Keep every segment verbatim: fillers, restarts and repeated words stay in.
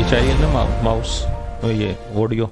चाहिए ना मा, माउस तो ये audio.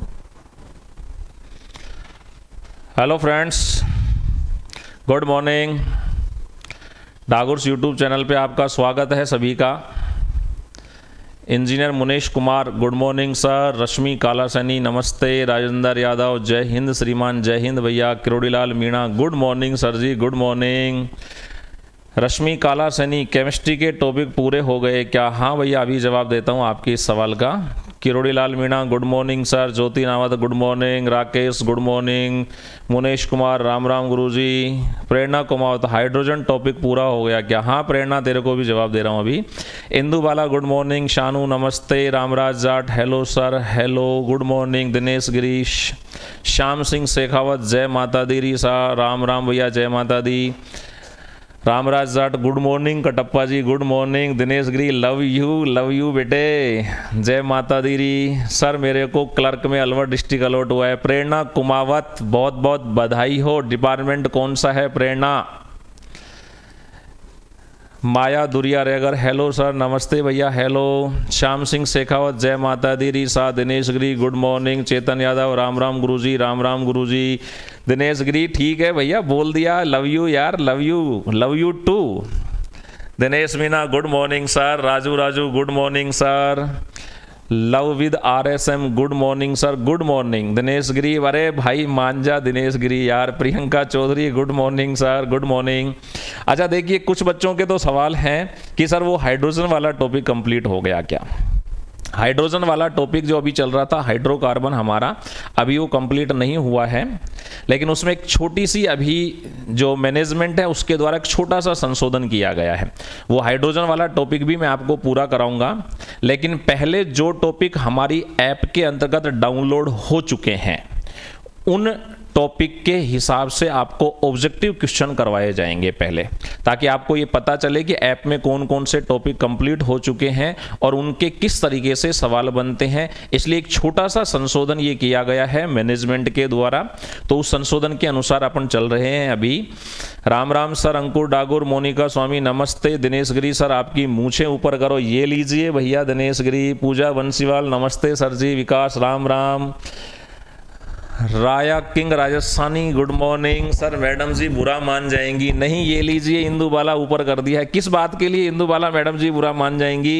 Hello friends, good morning. Dagur's YouTube channel पे आपका स्वागत है सभी का। Engineer Munesh Kumar, good morning sir. Rashmi Kalasani, नमस्ते। राजेंद्र यादव, जय हिंद श्रीमान। जय हिंद भैया। Kirorilal Meena, good morning sir जी, good morning. Rashmi Kalasani, chemistry के टॉपिक पूरे हो गए क्या? हाँ भैया, अभी जवाब देता हूँ आपके इस सवाल का। Kirorilal Meena, good morning sir. Jyoti Nawat, good morning. Rakesh, good morning. Munesh Kumar, Ram Ram गुरुजी। प्रेरणा कुमावत, हाइड्रोजन टॉपिक पूरा हो गया क्या? हाँ प्रेरणा, तेरे को भी जवाब दे रहा हूँ अभी। Indu Bala, good morning. शानू, नमस्ते। Ramraj Jat, hello sir. Hello, good morning. Dinesh Girish, Shyam Singh Shekhawat, जय माता दी री सा। राम राम भैया, जय माता दी। Ramraj Jat, good morning. Katappa ji, good morning. Dinesh Giri, love you love you बेटे, जय माता दी री। सर मेरे को क्लर्क में अलवर डिस्ट्रिक्ट अलॉट हुआ है। प्रेरणा कुमावत, बहुत बहुत बधाई हो। डिपार्टमेंट कौन सा है प्रेरणा? माया दुरिया रेगर, हेलो सर, नमस्ते भैया, हेलो। श्याम सिंह शेखावत, जय माता दी री सा। Dinesh Giri, good morning. चेतन यादव, राम राम गुरुजी, राम राम गुरुजी। दिनेश गिरी, ठीक है भैया, बोल दिया। लव यू यार, love you love you too. Dinesh Meena, good morning sir. Raju Raju, good morning sir. Love with R S M, good morning sir, good morning. Dinesh Giri, अरे भाई मांझा दिनेश गिरी यार। Priyanka Chaudhary, good morning sir, good morning. अच्छा देखिए, कुछ बच्चों के तो सवाल हैं कि सर वो हाइड्रोजन वाला टॉपिक कंप्लीट हो गया क्या? हाइड्रोजन वाला टॉपिक जो अभी चल रहा था, हाइड्रोकार्बन हमारा, अभी वो कंप्लीट नहीं हुआ है, लेकिन उसमें एक छोटी सी अभी जो मैनेजमेंट है उसके द्वारा एक छोटा सा संशोधन किया गया है। वो हाइड्रोजन वाला टॉपिक भी मैं आपको पूरा कराऊंगा, लेकिन पहले जो टॉपिक हमारी ऐप के अंतर्गत डाउनलोड हो चुके हैं उन टॉपिक के हिसाब से आपको ऑब्जेक्टिव क्वेश्चन करवाए जाएंगे पहले, ताकि आपको ये पता चले कि ऐप में कौन कौन से टॉपिक कंप्लीट हो चुके हैं और उनके किस तरीके से सवाल बनते हैं। इसलिए एक छोटा सा संशोधन ये किया गया है मैनेजमेंट के द्वारा, तो उस संशोधन के अनुसार अपन चल रहे हैं अभी। राम राम सर। अंकुर डागुर, मोनिका स्वामी, नमस्ते। दिनेश गिरी सर, आपकी मूछें ऊपर करो, ये लीजिए भैया दिनेश गिरी। पूजा बंसीवाल, नमस्ते सर जी। Vikas, Ram Ram. Raya king Rajasthani, good morning sir. Madam जी बुरा मान जाएंगी। नहीं, ये लीजिए, इंदु बाला ऊपर कर दिया है। किस बात के लिए इंदु बाला मैडम जी बुरा मान जाएंगी?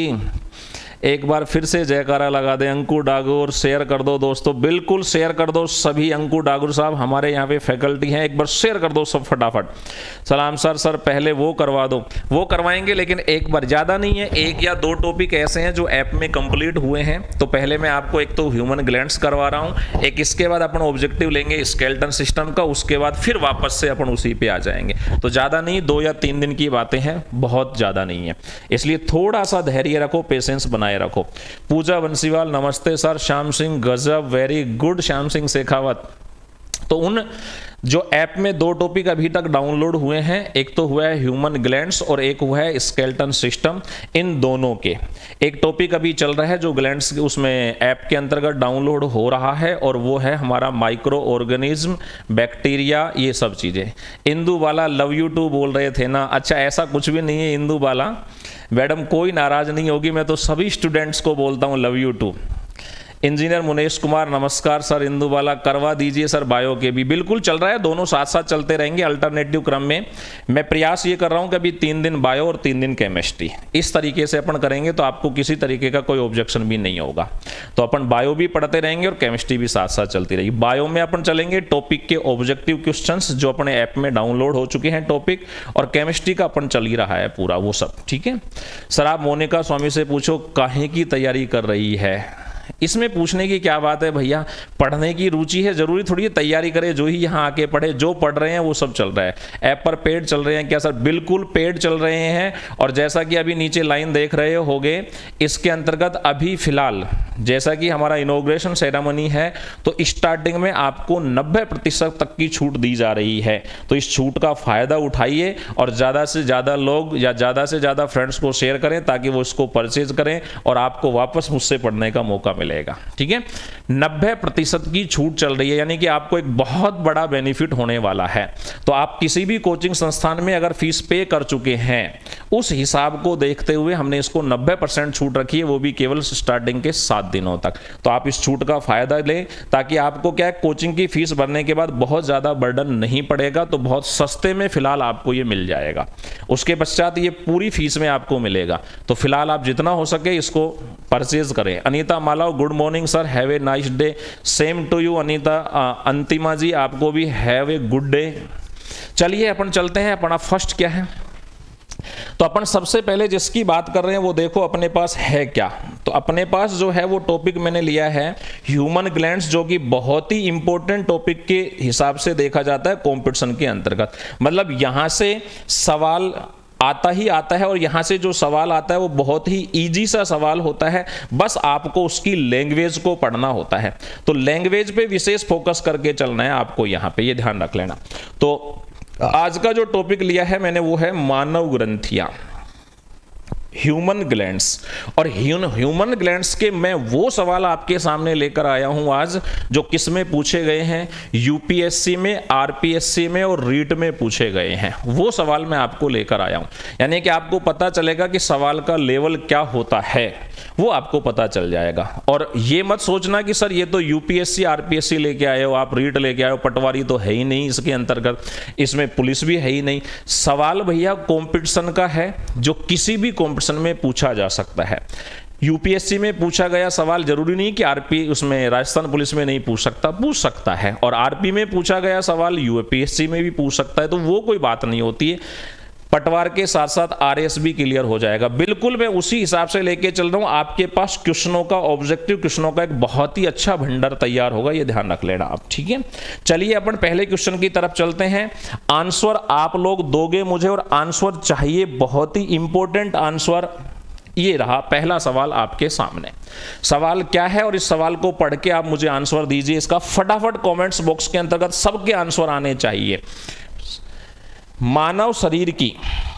एक बार फिर से जयकारा लगा दें। अंकुर डागुर, शेयर कर दो दोस्तों, बिल्कुल शेयर कर दो सभी। अंकुर डागुर साहब हमारे यहाँ पे फैकल्टी हैं, एक बार शेयर कर दो सब फटाफट। सलाम सर। सर पहले वो करवा दो। वो करवाएंगे, लेकिन एक बार, ज़्यादा नहीं है, एक या दो टॉपिक ऐसे हैं जो ऐप में कंप्लीट हुए हैं। तो पहले मैं आपको एक तो ह्यूमन ग्लैंड्स करवा रहा हूँ, एक इसके बाद अपन ऑब्जेक्टिव लेंगे स्केलेटन सिस्टम का, उसके बाद फिर वापस से अपन उसी पे आ जाएंगे। तो ज़्यादा नहीं, दो या तीन दिन की बातें हैं, बहुत ज़्यादा नहीं है, इसलिए थोड़ा सा धैर्य रखो, पेशेंस बनाए रखो। पूजा बंसीवाल, नमस्ते सर। श्याम सिंह, गजब, वेरी गुड श्याम सिंह शेखावत। तो उन जो ऐप में दो टॉपिक अभी तक डाउनलोड हुए हैं, एक तो हुआ है ह्यूमन ग्लैंड्स और एक हुआ है स्केलेटन सिस्टम। इन दोनों के एक टॉपिक अभी चल रहा है जो ग्लैंड्स उसमें ऐप के अंतर्गत डाउनलोड हो रहा है, और वो है हमारा माइक्रो ऑर्गेनिज्म, बैक्टीरिया, ये सब चीज़ें। Indu Bala, love you too बोल रहे थे ना? अच्छा, ऐसा कुछ भी नहीं है इंदु बाला मैडम, कोई नाराज नहीं होगी, मैं तो सभी स्टूडेंट्स को बोलता हूँ love you too. Engineer Munesh Kumar, नमस्कार सर। इंदु बाला, करवा दीजिए सर बायो के भी। बिल्कुल चल रहा है, दोनों साथ साथ चलते रहेंगे अल्टरनेटिव क्रम में। मैं प्रयास ये कर रहा हूँ कि अभी तीन दिन बायो और तीन दिन केमिस्ट्री, इस तरीके से अपन करेंगे तो आपको किसी तरीके का कोई ऑब्जेक्शन भी नहीं होगा। तो अपन बायो भी पढ़ते रहेंगे और केमिस्ट्री भी साथ साथ चलती रहेगी। बायो में अपन चलेंगे टॉपिक के ऑब्जेक्टिव क्वेश्चंस जो अपने ऐप में डाउनलोड हो चुके हैं टॉपिक, और केमिस्ट्री का अपन चल ही रहा है पूरा वो सब, ठीक है सर। आप मोनिका स्वामी से पूछो काहे की तैयारी कर रही है। इसमें पूछने की क्या बात है भैया, पढ़ने की रुचि है, जरूरी थोड़ी है तैयारी करे जो ही यहाँ आके पढ़े। जो पढ़ रहे हैं वो सब चल रहा है। ऐप पर पेड चल रहे हैं क्या सर? बिल्कुल पेड चल रहे हैं, और जैसा कि अभी नीचे लाइन देख रहे होगे, इसके अंतर्गत अभी फिलहाल जैसा कि हमारा इनॉग्रेशन सेरेमनी है, तो स्टार्टिंग में आपको नब्बे प्रतिशत तक की छूट दी जा रही है। तो इस छूट का फायदा उठाइए और ज़्यादा से ज़्यादा लोग या ज़्यादा से ज़्यादा फ्रेंड्स को शेयर करें, ताकि वो इसको परचेज करें और आपको वापस मुझसे पढ़ने का मौका मिलेगा, ठीक है। नब्बे प्रतिशत की छूट चल रही है, यानी कि आपको एक बहुत बड़ा बेनिफिट होने वाला है। तो आप किसी भी कोचिंग संस्थान में अगर फीस पे कर चुके हैं उस हिसाब को देखते हुए हमने इसको नब्बे परसेंट छूट रखी है, वो भी केवल स्टार्टिंग के सात दिनों तक। तो आप इस छूट का फायदा लें ताकि आपको क्या है, कोचिंग की फीस भरने के बाद बहुत ज़्यादा बर्डन नहीं पड़ेगा, तो बहुत सस्ते में फिलहाल आपको ये मिल जाएगा। उसके पश्चात ये पूरी फीस में आपको मिलेगा। तो फिलहाल आप जितना हो सके इसको परचेज करें। Anita Malav, good morning sir, have a nice day. Same to you Anita. Antima ji, आपको भी हैव ए गुड डे। चलिए अपन चलते हैं, अपना फर्स्ट क्या है। तो अपन सबसे पहले जिसकी बात कर रहे हैं वो देखो अपने पास है क्या। तो अपने पास जो है वो टॉपिक मैंने लिया है ह्यूमन ग्लैंड्स, जो कि बहुत ही इंपॉर्टेंट टॉपिक के हिसाब से देखा जाता है कंपटीशन के अंतर्गत। मतलब यहां से सवाल आता ही आता है और यहां से जो सवाल आता है वो बहुत ही इजी सा सवाल होता है, बस आपको उसकी लैंग्वेज को पढ़ना होता है। तो लैंग्वेज पे विशेष फोकस करके चलना है आपको, यहां पे ये ध्यान रख लेना। तो आज का जो टॉपिक लिया है मैंने वो है मानव ग्रंथियां, ह्यूमन ग्लैंड्स। और ह्यूमन ग्लैंड्स के मैं वो सवाल आपके सामने लेकर आया हूं आज जो किस में पूछे गए हैं, यूपीएससी में, आरपीएससी में और रीट में पूछे गए हैं। वो सवाल मैं आपको लेकर आया हूं, यानी कि आपको पता चलेगा कि सवाल का लेवल क्या होता है, वो आपको पता चल जाएगा। और ये मत सोचना कि सर ये तो यूपीएससी आरपीएससी लेके आए हो, आप रीट लेके आए हो, पटवारी तो है ही नहीं इसके अंतर्गत, इसमें पुलिस भी है ही नहीं। सवाल भैया कंपटीशन का है जो किसी भी कंपटीशन में पूछा जा सकता है। यूपीएससी में पूछा गया सवाल जरूरी नहीं कि आरपी उसमें राजस्थान पुलिस में नहीं पूछ सकता, पूछ सकता है। और आरपी में पूछा गया सवाल यूपीएससी में भी पूछ सकता है, तो वो कोई बात नहीं होती है। पटवार के साथ साथ आरएस भी क्लियर हो जाएगा। बिल्कुल मैं उसी हिसाब से लेके चल रहा हूं। आपके पास क्वेश्चनों का, ऑब्जेक्टिव क्वेश्चनों का एक बहुत ही अच्छा भंडार तैयार होगा, ये ध्यान रख लेना आप, ठीक है। चलिए अपन पहले क्वेश्चन की तरफ चलते हैं। आंसर आप लोग दोगे मुझे और आंसर चाहिए, बहुत ही इंपॉर्टेंट आंसर। ये रहा पहला सवाल आपके सामने। सवाल क्या है और इस सवाल को पढ़ के आप मुझे आंसर दीजिए। इसका फटाफट कमेंट्स बॉक्स के अंतर्गत सबके आंसर आने चाहिए। मानव शरीर की,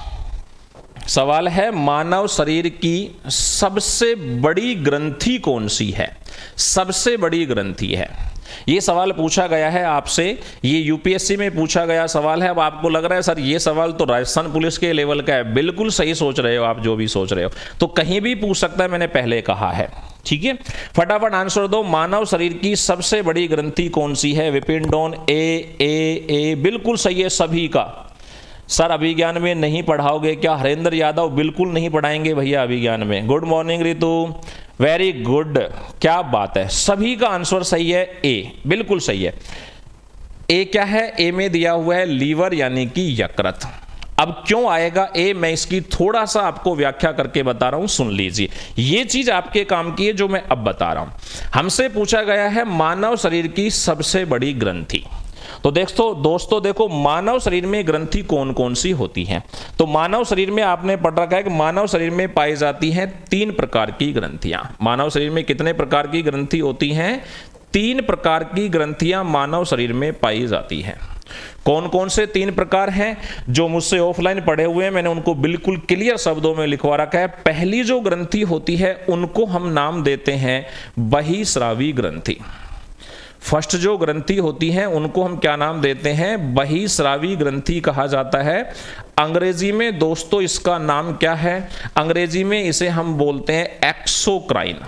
सवाल है मानव शरीर की सबसे बड़ी ग्रंथि कौन सी है? सबसे बड़ी ग्रंथि है, ये सवाल पूछा गया है आपसे। ये यूपीएससी में पूछा गया सवाल है। अब आपको लग रहा है सर ये सवाल तो राजस्थान पुलिस के लेवल का है। बिल्कुल सही सोच रहे हो आप, जो भी सोच रहे हो, तो कहीं भी पूछ सकता है, मैंने पहले कहा है, ठीक है। फटाफट आंसर दो। मानव शरीर की सबसे बड़ी ग्रंथि कौन सी है? विपिन डॉन, ए ए ए बिल्कुल सही है सभी का। सर अभिज्ञान में नहीं पढ़ाओगे क्या? हरेंद्र यादव, बिल्कुल नहीं पढ़ाएंगे भैया अभिज्ञान में। Good morning Ritu, very good, क्या बात है, सभी का आंसर सही है। ए बिल्कुल सही है। ए क्या है? ए में दिया हुआ है लीवर यानी कि यकृत। अब क्यों आएगा ए, मैं इसकी थोड़ा सा आपको व्याख्या करके बता रहा हूं, सुन लीजिए। ये चीज आपके काम की है जो मैं अब बता रहा हूं। हमसे पूछा गया है मानव शरीर की सबसे बड़ी ग्रंथि। तो देखो दोस्तों, देखो मानव शरीर में ग्रंथि कौन कौन सी होती हैं। तो मानव शरीर में आपने पढ़ रखा है कि मानव शरीर में पाई जाती हैं तीन प्रकार की ग्रंथियां। मानव शरीर में कितने प्रकार की ग्रंथि होती हैं? तीन प्रकार की ग्रंथियां मानव शरीर में पाई जाती हैं। कौन कौन से तीन प्रकार हैं? जो मुझसे ऑफलाइन पढ़े हुए हैं मैंने उनको बिल्कुल क्लियर शब्दों में लिखवा रखा है। पहली जो ग्रंथि होती है उनको हम नाम देते हैं बहिस्रावी ग्रंथि। फर्स्ट जो ग्रंथि होती हैं उनको हम क्या नाम देते हैं? बहिस्रावी ग्रंथि कहा जाता है। अंग्रेजी में दोस्तों इसका नाम क्या है? अंग्रेजी में इसे हम बोलते हैं एक्सोक्राइन।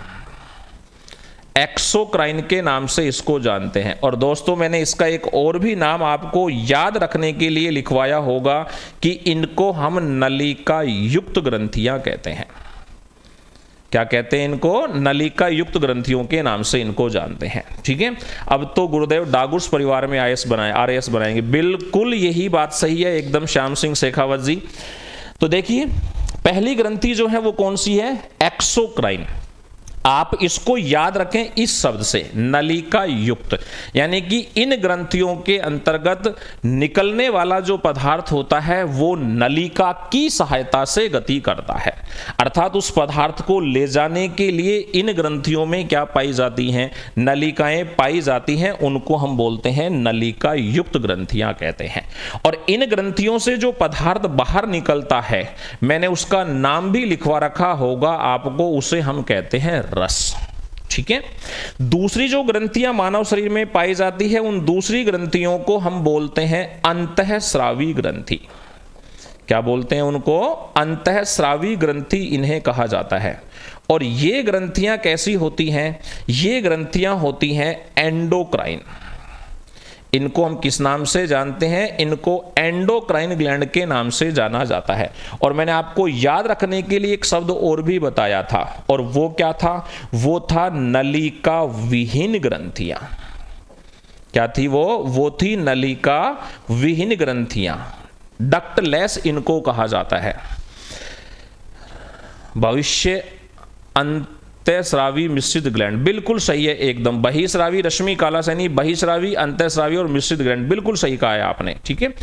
एक्सोक्राइन के नाम से इसको जानते हैं। और दोस्तों मैंने इसका एक और भी नाम आपको याद रखने के लिए लिखवाया होगा कि इनको हम नलिका युक्त ग्रंथियां कहते हैं। क्या कहते हैं इनको? नलिका युक्त ग्रंथियों के नाम से इनको जानते हैं, ठीक है। अब तो गुरुदेव डागुस परिवार में आईएएस बनाए, आरएएस बनाएंगे, बिल्कुल यही बात सही है एकदम, श्याम सिंह शेखावत जी। तो देखिए पहली ग्रंथि जो है वो कौन सी है? एक्सोक्राइन। आप इसको याद रखें इस शब्द से, नलिका युक्त, यानी कि इन ग्रंथियों के अंतर्गत निकलने वाला जो पदार्थ होता है वो नलिका की सहायता से गति करता है। अर्थात उस पदार्थ को ले जाने के लिए इन ग्रंथियों में क्या पाई जाती हैं? नलिकाएं पाई जाती हैं। उनको हम बोलते हैं नलिका युक्त ग्रंथियां कहते हैं। और इन ग्रंथियों से जो पदार्थ बाहर निकलता है, मैंने उसका नाम भी लिखवा रखा होगा आपको, उसे हम कहते हैं रस, ठीक ठीक है। दूसरी जो ग्रंथियां मानव शरीर में पाई जाती है उन दूसरी ग्रंथियों को हम बोलते हैं अंतःस्रावी ग्रंथि। क्या बोलते हैं उनको? अंतःस्रावी ग्रंथि इन्हें कहा जाता है। और ये ग्रंथियां कैसी होती हैं? ये ग्रंथियां होती हैं एंडोक्राइन। इनको हम किस नाम से जानते हैं? इनको एंडोक्राइन ग्लैंड के नाम से जाना जाता है। और मैंने आपको याद रखने के लिए एक शब्द और भी बताया था, और वो क्या था? वो था नलिका विहीन ग्रंथियां। क्या थी वो? वो थी नलिका विहीन ग्रंथियां, डक्टलेस इनको कहा जाता है। भविष्य अंतःस्रावी मिश्रित ग्लैंड, बिल्कुल सही है एकदम। बहिस्रावी रश्मि कालासैनी, बहिस्रावी, अंतःस्रावी और मिश्रित ग्लैंड, बिल्कुल सही कहा है आपने, ठीक है।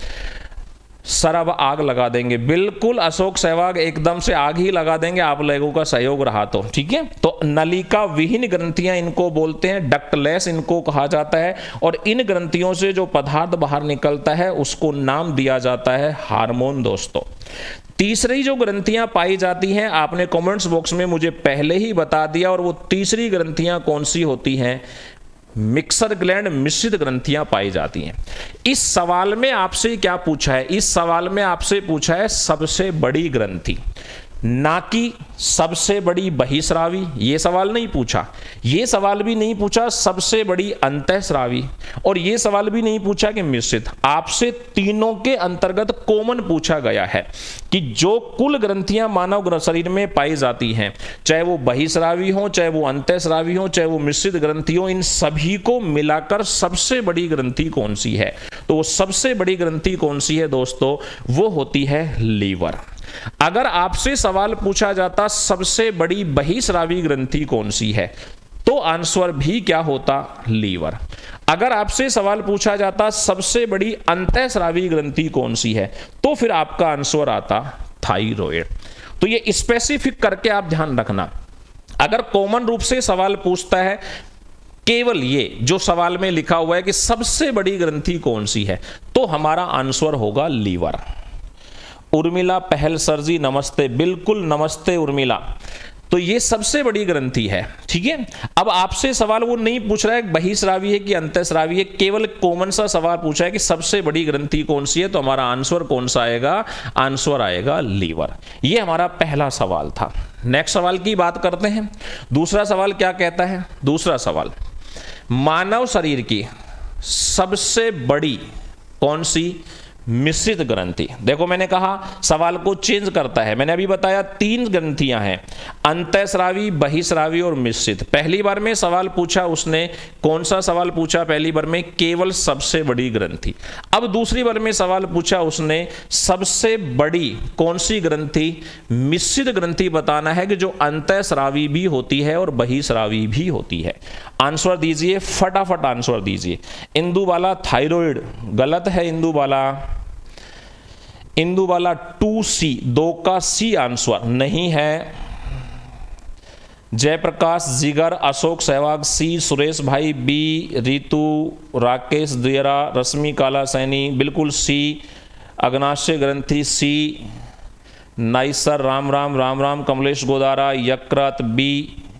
सर अब आग लगा देंगे, बिल्कुल अशोक सहवाग, एकदम से आग ही लगा देंगे आप लोगों का सहयोग रहा तो, ठीक है। तो नलिका विहीन ग्रंथियां इनको बोलते हैं, डक्टलेस इनको कहा जाता है। और इन ग्रंथियों से जो पदार्थ बाहर निकलता है उसको नाम दिया जाता है हार्मोन दोस्तों। तीसरी जो ग्रंथियां पाई जाती हैं आपने कमेंट्स बॉक्स में मुझे पहले ही बता दिया, और वो तीसरी ग्रंथियां कौन सी होती हैं? मिक्सर ग्लैंड, मिश्रित ग्रंथियां पाई जाती हैं। इस सवाल में आपसे क्या पूछा है? इस सवाल में आपसे पूछा है सबसे बड़ी ग्रंथि, ना कि सबसे बड़ी बहिस्रावी। ये सवाल नहीं पूछा। ये सवाल भी नहीं पूछा सबसे बड़ी अंतःस्रावी, और ये सवाल भी नहीं पूछा कि मिश्रित। आपसे तीनों के अंतर्गत कॉमन पूछा गया है कि जो कुल ग्रंथियां मानव शरीर में पाई जाती हैं, चाहे वो बहिस्रावी हो, चाहे वो अंतःस्रावी हो, चाहे वो मिश्रित ग्रंथि हो, इन सभी को मिलाकर सबसे बड़ी ग्रंथि कौन सी है? तो वो सबसे बड़ी ग्रंथि कौन सी है दोस्तों? वो होती है लीवर। अगर आपसे सवाल पूछा जाता सबसे बड़ी बहिस्रावी ग्रंथि कौन सी है, तो आंसर भी क्या होता? लीवर। अगर आपसे सवाल पूछा जाता सबसे बड़ी अंतःस्रावी ग्रंथि कौन सी है, तो फिर आपका आंसर आता थायराइड। तो ये स्पेसिफिक करके आप ध्यान रखना। अगर कॉमन रूप से सवाल पूछता है केवल ये जो सवाल में लिखा हुआ है कि सबसे बड़ी ग्रंथि कौन सी है, तो हमारा आंसर होगा लीवर। उर्मिला पहल सर जी नमस्ते, बिल्कुल नमस्ते उर्मिला। तो ये सबसे बड़ी ग्रंथि है, ठीक है। अब आपसे सवाल वो नहीं पूछ रहा है बहिस्रावी है कि अंतःस्रावी है, केवल कॉमन सा सवाल पूछा है कि सबसे बड़ी ग्रंथि कौन सी है, तो हमारा आंसर कौन सा आएगा? आंसर आएगा लीवर। ये हमारा पहला सवाल था। नेक्स्ट सवाल की बात करते हैं। दूसरा सवाल क्या कहता है? दूसरा सवाल, मानव शरीर की सबसे बड़ी कौन सी मिश्रित ग्रंथि। देखो मैंने कहा सवाल को चेंज करता है। मैंने अभी बताया तीन ग्रंथियां हैं, अंतःस्रावी, बहिस्रावी और मिश्रित। पहली बार में सवाल पूछा उसने, कौन सा सवाल पूछा? पहली बार में केवल सबसे बड़ी ग्रंथि। अब दूसरी बार में सवाल पूछा उसने सबसे बड़ी कौन सी ग्रंथि? मिश्रित ग्रंथि बताना है कि जो अंतःस्रावी भी होती है और बहिस्रावी भी होती है। आंसर दीजिए, फटाफट आंसर दीजिए। इंदुबाला थायराइड, गलत है इंदुबाला। इंदुबाला टू सी, दो का सी आंसर नहीं है। जयप्रकाश जिगर, अशोक सहवाग सी, सुरेश भाई बी, रितु, राकेश दियरा, रश्मि काला सैनी बिल्कुल सी, अग्नाशय ग्रंथि सी, नाइसर राम राम राम राम, कमलेश गोदारा, यकृत बी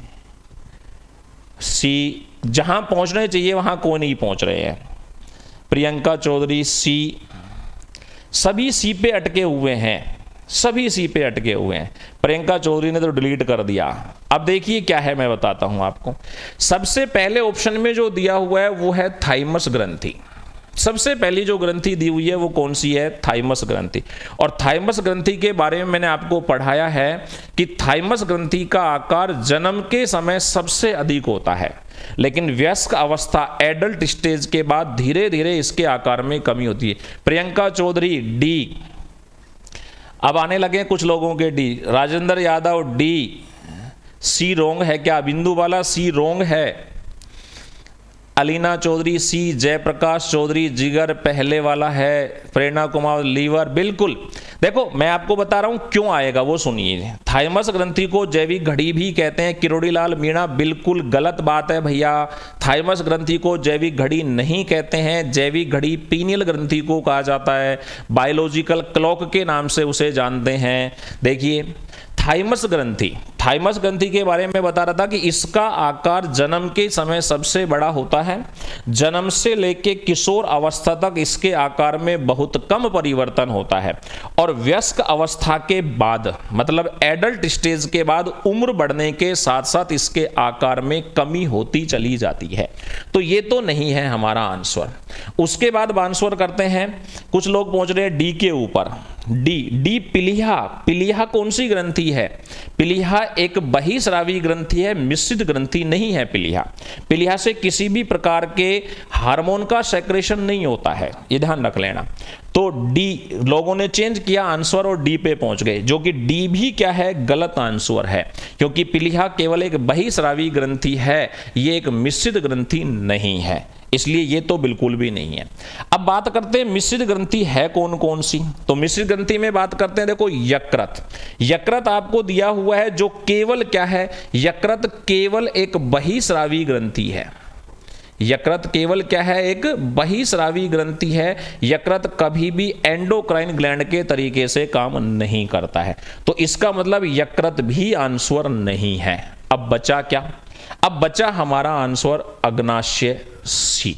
सी। जहां पहुंचने चाहिए वहां कोई नहीं पहुंच रहे हैं। प्रियंका चौधरी सी, सभी सी पे अटके हुए हैं, सभी सी पे अटके हुए हैं। प्रियंका चौधरी ने तो डिलीट कर दिया। अब देखिए क्या है, मैं बताता हूं आपको। सबसे पहले ऑप्शन में जो दिया हुआ है वो है थाइमस ग्रंथि। सबसे पहली जो ग्रंथि दी हुई है वो कौन सी है? थाइमस ग्रंथि। और थाइमस ग्रंथि के बारे में मैंने आपको पढ़ाया है कि थाइमस ग्रंथि का आकार जन्म के समय सबसे अधिक होता है, लेकिन वयस्क अवस्था एडल्ट स्टेज के बाद धीरे धीरे इसके आकार में कमी होती है। प्रियंका चौधरी डी, अब आने लगे कुछ लोगों के D. Rajendra Yadav D, C wrong है क्या? बिंदुबाला सी रोंग है। अलीना चौधरी सी, जयप्रकाश चौधरी जिगर पहले वाला है, प्रेरणा कुमार लीवर बिल्कुल। देखो मैं आपको बता रहा हूं क्यों आएगा वो सुनिए। थाइमस ग्रंथि को जैविक घड़ी भी कहते हैं। किरोड़ीलाल मीणा बिल्कुल गलत बात है भैया, थाइमस ग्रंथि को जैविक घड़ी नहीं कहते हैं। जैविक घड़ी पीनियल ग्रंथि को कहा जाता है, बायोलॉजिकल क्लॉक के नाम से उसे जानते हैं। देखिए थाइमस ग्रंथि, थाइमस ग्रंथि के बारे में बता रहा था कि इसका आकार जन्म के समय सबसे बड़ा होता है, जन्म से लेके किशोर अवस्था तक इसके आकार में बहुत कम परिवर्तन होता है, और वयस्क अवस्था के बाद मतलब एडल्ट स्टेज के बाद उम्र बढ़ने के साथ साथ इसके आकार में कमी होती चली जाती है। तो ये तो नहीं है हमारा आंसर। उसके बाद आंसर करते हैं, कुछ लोग पहुंच रहे हैं डी के ऊपर। D D पिलिहा। पिलिहा कौन सी ग्रंथि है? पिलिहा एक बहिस्रावी ग्रंथि है, मिश्रित ग्रंथि नहीं है पिलिहा। पिलिहा से किसी भी प्रकार के हार्मोन का सेक्रेशन नहीं होता है, ये ध्यान रख लेना। तो डी लोगों ने चेंज किया आंसर और डी पे पहुंच गए, जो कि डी भी क्या है, गलत आंसर है, क्योंकि पिलिहा केवल एक बहिस्रावी ग्रंथि है, ये एक मिश्रित ग्रंथि नहीं है, इसलिए ये तो बिल्कुल भी नहीं है। अब बात करते हैं मिश्रित ग्रंथि है कौन कौन सी। तो मिश्रित ग्रंथि में बात करते हैं, देखो यकृत। यकृत आपको दिया हुआ है, जो केवल क्या है, यकृत केवल एक बहिस्रावी ग्रंथि है। यकृत केवल क्या है, एक बहिस्रावी ग्रंथि है। यकृत कभी भी एंडोक्राइन ग्लैंड के तरीके से काम नहीं करता है, तो इसका मतलब यकृत भी आंसर नहीं है। अब बचा क्या? अब बचा हमारा आंसर अग्नाशय सी।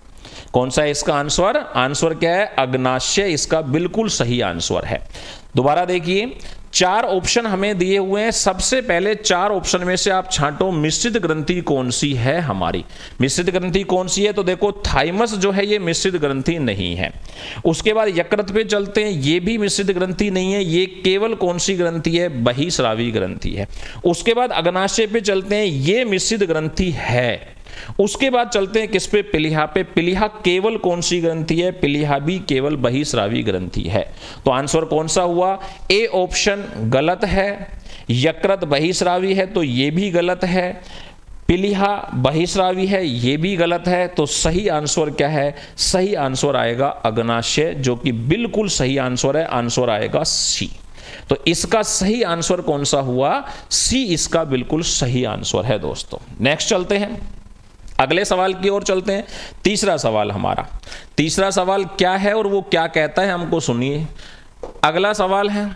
कौन सा है इसका आंसर? आंसर क्या है? अग्नाशय इसका बिल्कुल सही आंसर है। दोबारा देखिए, चार ऑप्शन हमें दिए हुए हैं, सबसे पहले चार ऑप्शन में से आप छांटो मिश्रित ग्रंथि कौन सी है हमारी। मिश्रित ग्रंथि कौन सी है? तो देखो थाइमस जो है ये मिश्रित ग्रंथि नहीं है। उसके बाद यकृत पे चलते हैं, ये भी मिश्रित ग्रंथि नहीं है, ये केवल कौन सी ग्रंथि है? बहिस्रावी ग्रंथि है। उसके बाद अग्नाशय पे चलते हैं, ये मिश्रित ग्रंथि है। उसके बाद चलते हैं किस पे? पिलिहा पे। पिलिहा केवल कौन सी ग्रंथि है? पिलिहा भी केवल बहिस्रावी ग्रंथि है। तो आंसर कौन सा हुआ? ए ऑप्शन गलत है। यकृत बहिस्रावी है तो ये भी गलत है। पिलिहा बहिस्रावी है, ये भी गलत है। तो सही आंसर क्या है? सही आंसर आएगा अग्नाशय, जो कि बिल्कुल सही आंसर है। आंसर आएगा सी। तो इसका सही आंसर कौन सा हुआ? सी इसका बिल्कुल सही आंसर है दोस्तों। नेक्स्ट चलते हैं, अगले सवाल की ओर चलते हैं। तीसरा सवाल हमारा, तीसरा सवाल क्या है और वो क्या कहता है हमको सुनिए। अगला सवाल है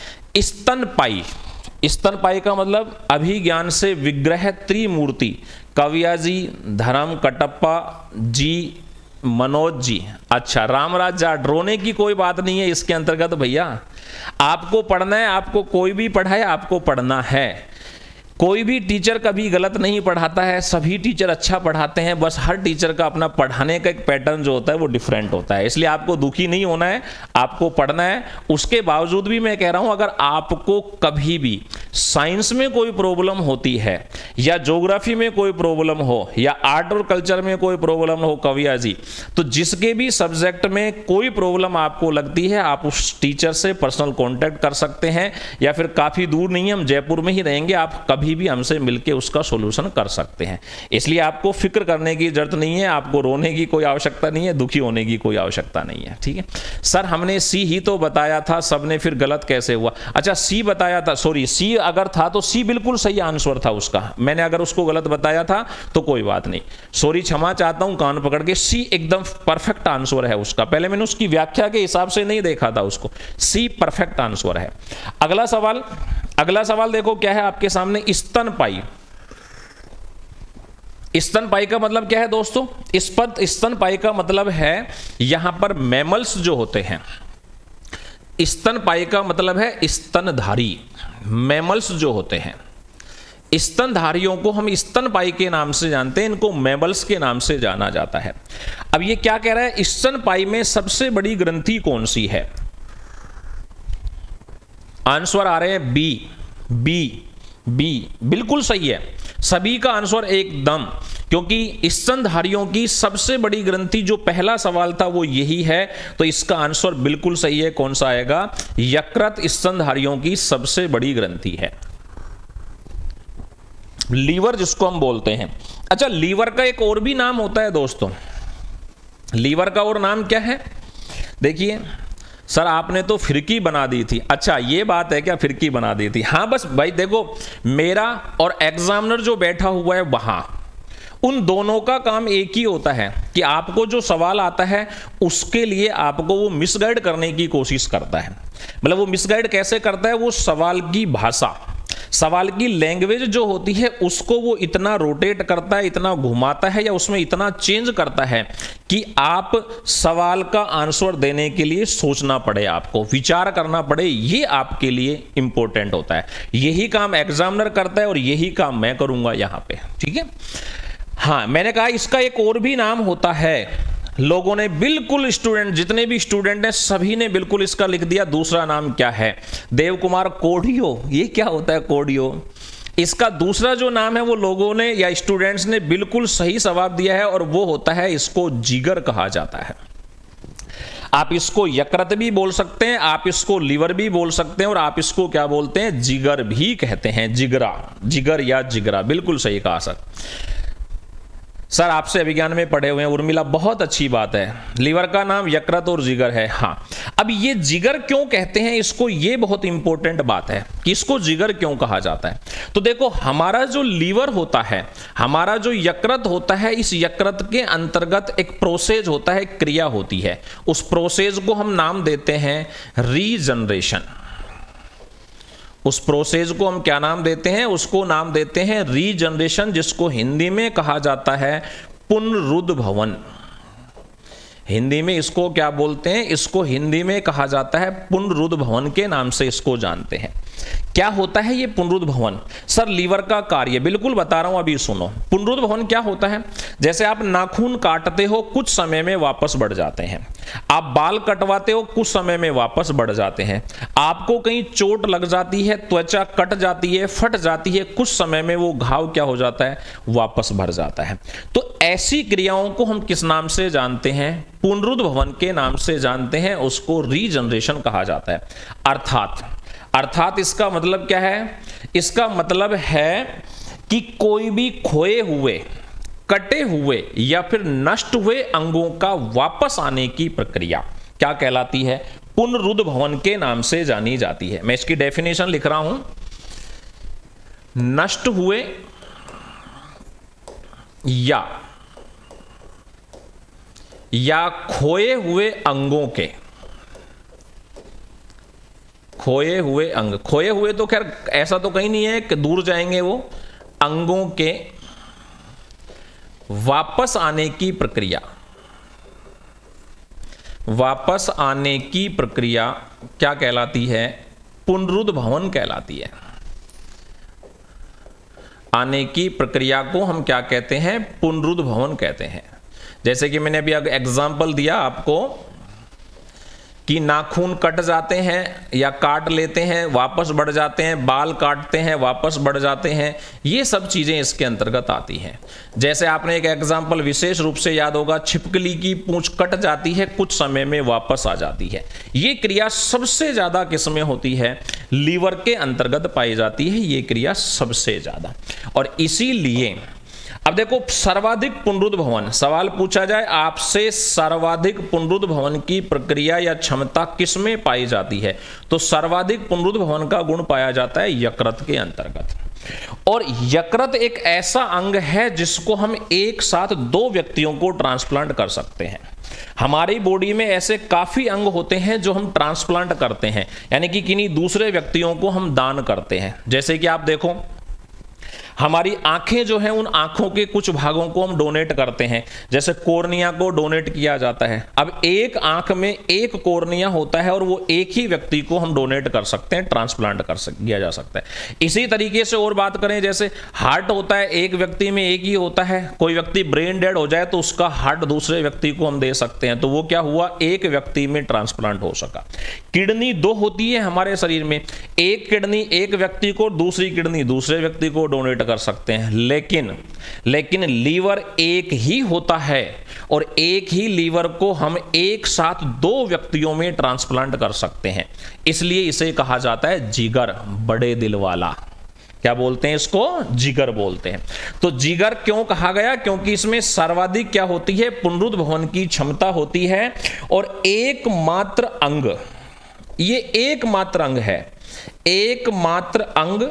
स्तनपायी। स्तनपायी का मतलब अभिज्ञान से विग्रह त्रिमूर्ति कविया जी, धर्म कटप्पा जी, मनोज जी। अच्छा रामराज जाट, रोने की कोई बात नहीं है इसके अंतर्गत भैया, आपको पढ़ना है, आपको कोई भी पढ़ाए आपको पढ़ना है। कोई भी टीचर कभी गलत नहीं पढ़ाता है, सभी टीचर अच्छा पढ़ाते हैं, बस हर टीचर का अपना पढ़ाने का एक पैटर्न जो होता है वो डिफरेंट होता है। इसलिए आपको दुखी नहीं होना है, आपको पढ़ना है। उसके बावजूद भी मैं कह रहा हूं, अगर आपको कभी भी साइंस में कोई प्रॉब्लम होती है या ज्योग्राफी में कोई प्रॉब्लम हो या आर्ट और कल्चर में कोई प्रॉब्लम हो कविया जी, तो जिसके भी सब्जेक्ट में कोई प्रॉब्लम आपको लगती है आप उस टीचर से पर्सनल कॉन्टैक्ट कर सकते हैं, या फिर काफ़ी दूर नहीं है, हम जयपुर में ही रहेंगे, आप कभी भी हमसे मिलकर उसका सॉल्यूशन कर सकते हैं। इसलिए आपको फिक्र करने की जरूरत नहीं है, आपको रोने की कोई आवश्यकता नहीं है, दुखी होने की कोई आवश्यकता नहीं है। ठीक है सर, हमने सी ही तो बताया था, सबने फिर गलत कैसे हुआ? अच्छा सी बताया था, सॉरी सी अगर था तो सी बिल्कुल सही आंसर था उसका। मैंने अगर उसको गलत बताया था तो कोई बात नहीं, सॉरी क्षमा चाहता हूं कान पकड़ के। सी एकदम परफेक्ट आंसर है उसका, पहले मैंने उसकी व्याख्या के हिसाब से नहीं देखा था उसको, सी परफेक्ट आंसर है। अगला सवाल, अगला सवाल देखो क्या है आपके सामने, स्तनपायी। स्तनपायी का मतलब क्या है दोस्तों? इस पर स्तनपायी का मतलब है यहां पर मैमल्स जो होते हैं, स्तनपायी का मतलब है स्तनधारी। मैमल्स जो होते हैं, स्तनधारियों को हम स्तनपायी के नाम से जानते हैं, इनको मैमल्स के नाम से जाना जाता है। अब ये क्या कह रहा है, स्तनपायी में सबसे बड़ी ग्रंथि कौन सी है? आंसर आ रहे हैं बी, बी, बी बिल्कुल सही है। सभी का आंसर एकदम, क्योंकि स्तनधारियों की सबसे बड़ी ग्रंथि जो पहला सवाल था वो यही है, तो इसका आंसर बिल्कुल सही है। कौन सा आएगा? यकृत स्तनधारियों की सबसे बड़ी ग्रंथि है। लीवर जिसको हम बोलते हैं। अच्छा लीवर का एक और भी नाम होता है दोस्तों, लीवर का और नाम क्या है? देखिए सर आपने तो फिरकी बना दी थी। अच्छा ये बात है क्या, फिरकी बना दी थी? हाँ बस भाई देखो, मेरा और एग्जामिनर जो बैठा हुआ है वहां, उन दोनों का काम एक ही होता है कि आपको जो सवाल आता है उसके लिए आपको वो मिसगाइड करने की कोशिश करता है। मतलब वो मिसगाइड कैसे करता है? वो सवाल की भाषा, सवाल की लैंग्वेज जो होती है उसको वो इतना रोटेट करता है, इतना घुमाता है या उसमें इतना चेंज करता है कि आप सवाल का आंसर देने के लिए सोचना पड़े, आपको विचार करना पड़े, ये आपके लिए इंपॉर्टेंट होता है। यही काम एग्जामिनर करता है और यही काम मैं करूंगा यहां पे, ठीक है। हाँ, मैंने कहा इसका एक और भी नाम होता है, लोगों ने बिल्कुल, स्टूडेंट जितने भी स्टूडेंट हैं सभी ने बिल्कुल इसका लिख दिया। दूसरा नाम क्या है? देव कुमार कोडियो। ये क्या होता है कोडियो? इसका दूसरा जो नाम है वो लोगों ने या स्टूडेंट्स ने बिल्कुल सही जवाब दिया है और वो होता है, इसको जिगर कहा जाता है। आप इसको यकृत भी बोल सकते हैं, आप इसको लीवर भी बोल सकते हैं और आप इसको क्या बोलते हैं? जिगर भी कहते हैं, जिगरा, जिगर या जिगरा, बिल्कुल सही कहा सर। सर आपसे अभिज्ञान में पढ़े हुए हैं उर्मिला, बहुत अच्छी बात है। लीवर का नाम यकृत और जिगर है। हाँ, अब ये जिगर क्यों कहते हैं इसको, ये बहुत इंपॉर्टेंट बात है कि इसको जिगर क्यों कहा जाता है। तो देखो, हमारा जो लीवर होता है, हमारा जो यकृत होता है, इस यकृत के अंतर्गत एक प्रोसेस होता है, क्रिया होती है। उस प्रोसेस को हम नाम देते हैं रीजनरेशन। उस प्रोसेस को हम क्या नाम देते हैं? उसको नाम देते हैं रीजनरेशन, जिसको हिंदी में कहा जाता है पुनरुद्भवन। हिंदी में इसको क्या बोलते हैं? इसको हिंदी में कहा जाता है पुनरुद्भवन के नाम से इसको जानते हैं। क्या होता है ये पुनरुद्भवन? सर लीवर का कार्य बिल्कुल बता रहा हूं, अभी सुनो। पुनरुद्भवन क्या होता है? जैसे आप नाखून काटते हो, कुछ समय में वापस बढ़ जाते हैं। आप बाल कटवाते हो, कुछ समय में वापस बढ़ जाते हैं। आपको कहीं चोट लग जाती है, त्वचा कट जाती है, फट जाती है, कुछ समय में वो घाव क्या हो जाता है? वापस भर जाता है। तो ऐसी क्रियाओं को हम किस नाम से जानते हैं? पुनरुद्भवन के नाम से जानते हैं, उसको रीजनरेशन कहा जाता है। अर्थात अर्थात इसका मतलब क्या है? इसका मतलब है कि कोई भी खोए हुए, कटे हुए या फिर नष्ट हुए अंगों का वापस आने की प्रक्रिया क्या कहलाती है? पुनरुद्भवन के नाम से जानी जाती है। मैं इसकी डेफिनेशन लिख रहा हूं, नष्ट हुए या या खोए हुए अंगों के, खोए हुए अंग, खोए हुए तो खैर ऐसा तो कहीं नहीं है कि दूर जाएंगे, वो अंगों के वापस आने की प्रक्रिया, वापस आने की प्रक्रिया क्या कहलाती है? पुनरुद्भवन कहलाती है। आने की प्रक्रिया को हम क्या कहते हैं? पुनरुद्भवन कहते हैं। जैसे कि मैंने अभी एग्जाम्पल दिया आपको कि नाखून कट जाते हैं या काट लेते हैं, वापस बढ़ जाते हैं, बाल काटते हैं, वापस बढ़ जाते हैं, ये सब चीजें इसके अंतर्गत आती हैं। जैसे आपने एक एग्जाम्पल विशेष रूप से याद होगा, छिपकली की पूंछ कट जाती है, कुछ समय में वापस आ जाती है। ये क्रिया सबसे ज्यादा किसमें होती है? लीवर के अंतर्गत पाई जाती है ये क्रिया सबसे ज्यादा। और इसीलिए अब देखो, सर्वाधिक पुनरुद्भवन, सवाल पूछा जाए आपसे, सर्वाधिक पुनरुद्भवन की प्रक्रिया या क्षमता किसमें पाई जाती है? तो सर्वाधिक पुनरुद्भवन का गुण पाया जाता है यकृत के अंतर्गत। और यकृत एक ऐसा अंग है जिसको हम एक साथ दो व्यक्तियों को ट्रांसप्लांट कर सकते हैं। हमारी बॉडी में ऐसे काफी अंग होते हैं जो हम ट्रांसप्लांट करते हैं, यानी कि किन्हीं दूसरे व्यक्तियों को हम दान करते हैं। जैसे कि आप देखो, हमारी आंखें जो हैं, उन आंखों के कुछ भागों को हम डोनेट करते हैं। जैसे कोर्निया को डोनेट किया जाता है। अब एक आंख में एक कोर्निया होता है और वो एक ही व्यक्ति को हम डोनेट कर सकते हैं, ट्रांसप्लांट कर सक, किया जा सकता है। इसी तरीके से और बात करें, जैसे हार्ट होता है, एक व्यक्ति में एक ही होता है। कोई व्यक्ति ब्रेन डेड हो जाए तो उसका हार्ट दूसरे व्यक्ति को हम दे सकते हैं, तो वो क्या हुआ? एक व्यक्ति में ट्रांसप्लांट हो सका। किडनी दो होती है हमारे शरीर में, एक किडनी एक व्यक्ति को, दूसरी किडनी दूसरे व्यक्ति को डोनेट कर सकते हैं। लेकिन लेकिन लीवर एक ही होता है और एक ही लीवर को हम एक साथ दो व्यक्तियों में ट्रांसप्लांट कर सकते हैं। इसलिए इसे कहा जाता है जिगर, बड़े दिल वाला। क्या बोलते हैं इसको? जिगर बोलते हैं। तो जिगर क्यों कहा गया? क्योंकि इसमें सर्वाधिक क्या होती है? पुनरुद्भवन की क्षमता होती है। और एकमात्र अंग, ये एकमात्र अंग है, एकमात्र अंग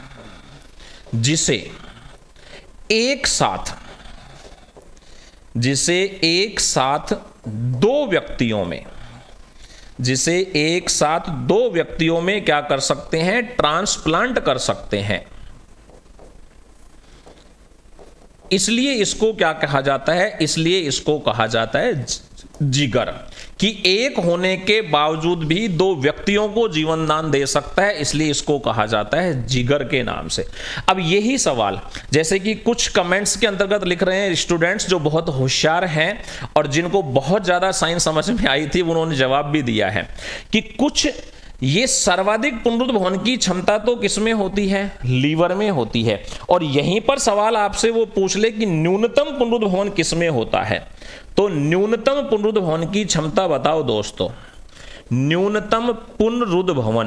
जिसे एक साथ जिसे एक साथ दो व्यक्तियों में जिसे एक साथ दो व्यक्तियों में क्या कर सकते हैं, ट्रांसप्लांट कर सकते हैं। इसलिए इसको क्या कहा जाता है, इसलिए इसको कहा जाता है जिगर, कि एक होने के बावजूद भी दो व्यक्तियों को जीवन दान दे सकता है, इसलिए इसको कहा जाता है जिगर के नाम से। अब यही सवाल जैसे कि कुछ कमेंट्स के अंतर्गत लिख रहे हैं स्टूडेंट्स जो बहुत होशियार हैं और जिनको बहुत ज्यादा साइंस समझ में आई थी, उन्होंने जवाब भी दिया है कि कुछ ये सर्वाधिक पुनरुद्भवन की क्षमता तो किसमें होती है, लीवर में होती है। और यहीं पर सवाल आपसे वो पूछ ले कि न्यूनतम पुनरुद्भवन किसमें होता है, तो न्यूनतम पुनरुद्भवन की क्षमता बताओ दोस्तों। न्यूनतम पुनरुद्भवन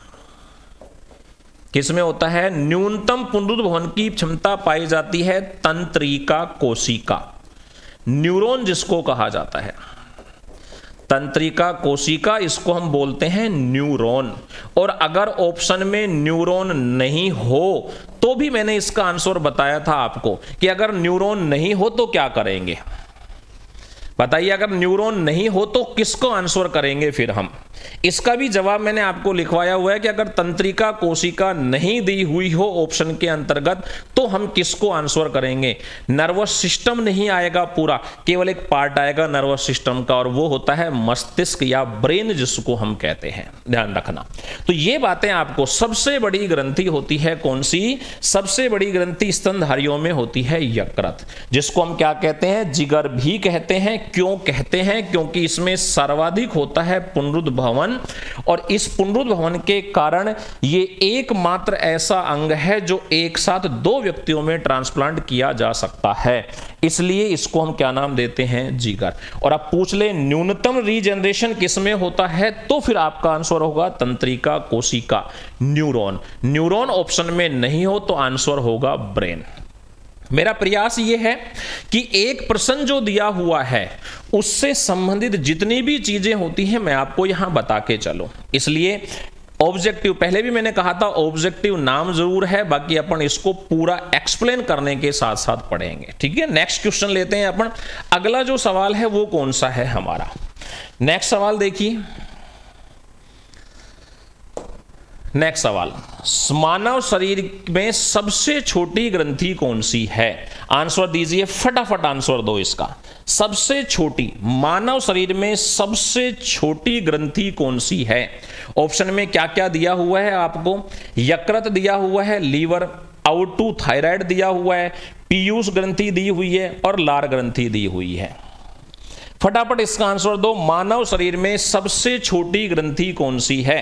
किसमें होता है, न्यूनतम पुनरुद्भवन की क्षमता पाई जाती है तंत्रिका कोशिका, न्यूरॉन जिसको कहा जाता है, तंत्रिका कोशिका, इसको हम बोलते हैं न्यूरॉन। और अगर ऑप्शन में न्यूरॉन नहीं हो तो भी मैंने इसका आंसर बताया था आपको कि अगर न्यूरॉन नहीं हो तो क्या करेंगे, बताइए। अगर न्यूरॉन नहीं हो तो किसको आंसर करेंगे फिर हम, इसका भी जवाब मैंने आपको लिखवाया हुआ है कि अगर तंत्रिका कोशिका नहीं दी हुई हो ऑप्शन के अंतर्गत तो हम किसको आंसर करेंगे। नर्वस सिस्टम नहीं आएगा पूरा, केवल एक पार्ट आएगा नर्वस सिस्टम का, और वो होता है मस्तिष्क या ब्रेन जिसको हम कहते हैं, ध्यान रखना। तो ये बातें आपको, सबसे बड़ी ग्रंथि होती है कौन सी, सबसे बड़ी ग्रंथि स्तनधारियों में होती है यकृत, जिसको हम क्या कहते हैं, जिगर भी कहते हैं। क्यों कहते हैं, क्योंकि इसमें सर्वाधिक होता है पुनरुद्भवन, और इस पुनरुद्भवन के कारण ये एकमात्र ऐसा अंग है जो एक साथ दो व्यक्तियों में ट्रांसप्लांट किया जा सकता है, इसलिए इसको हम क्या नाम देते हैं, जिगर। और आप पूछ ले न्यूनतम रीजनरेशन किसमें होता है, तो फिर आपका आंसर होगा तंत्रिका कोशिका, न्यूरॉन। न्यूरॉन ऑप्शन में नहीं हो तो आंसर होगा ब्रेन। मेरा प्रयास यह है कि एक प्रश्न जो दिया हुआ है उससे संबंधित जितनी भी चीजें होती हैं मैं आपको यहां बता के चलूं, इसलिए ऑब्जेक्टिव, पहले भी मैंने कहा था ऑब्जेक्टिव नाम जरूर है, बाकी अपन इसको पूरा एक्सप्लेन करने के साथ साथ पढ़ेंगे, ठीक है। नेक्स्ट क्वेश्चन लेते हैं अपन। अगला जो सवाल है वो कौन सा है हमारा, नेक्स्ट सवाल देखिए। नेक्स्ट सवाल, मानव शरीर में सबसे छोटी ग्रंथि कौन सी है, आंसर दीजिए, फटाफट आंसर दो इसका। सबसे छोटी, मानव शरीर में सबसे छोटी ग्रंथि कौन सी है। ऑप्शन में क्या क्या दिया हुआ है आपको, यकृत दिया हुआ है, लीवर, आउटू थायराइड दिया हुआ है, पीयूष ग्रंथि दी हुई है और लार ग्रंथि दी हुई है। फटाफट इसका आंसर दो, मानव शरीर में सबसे छोटी ग्रंथि कौन सी है।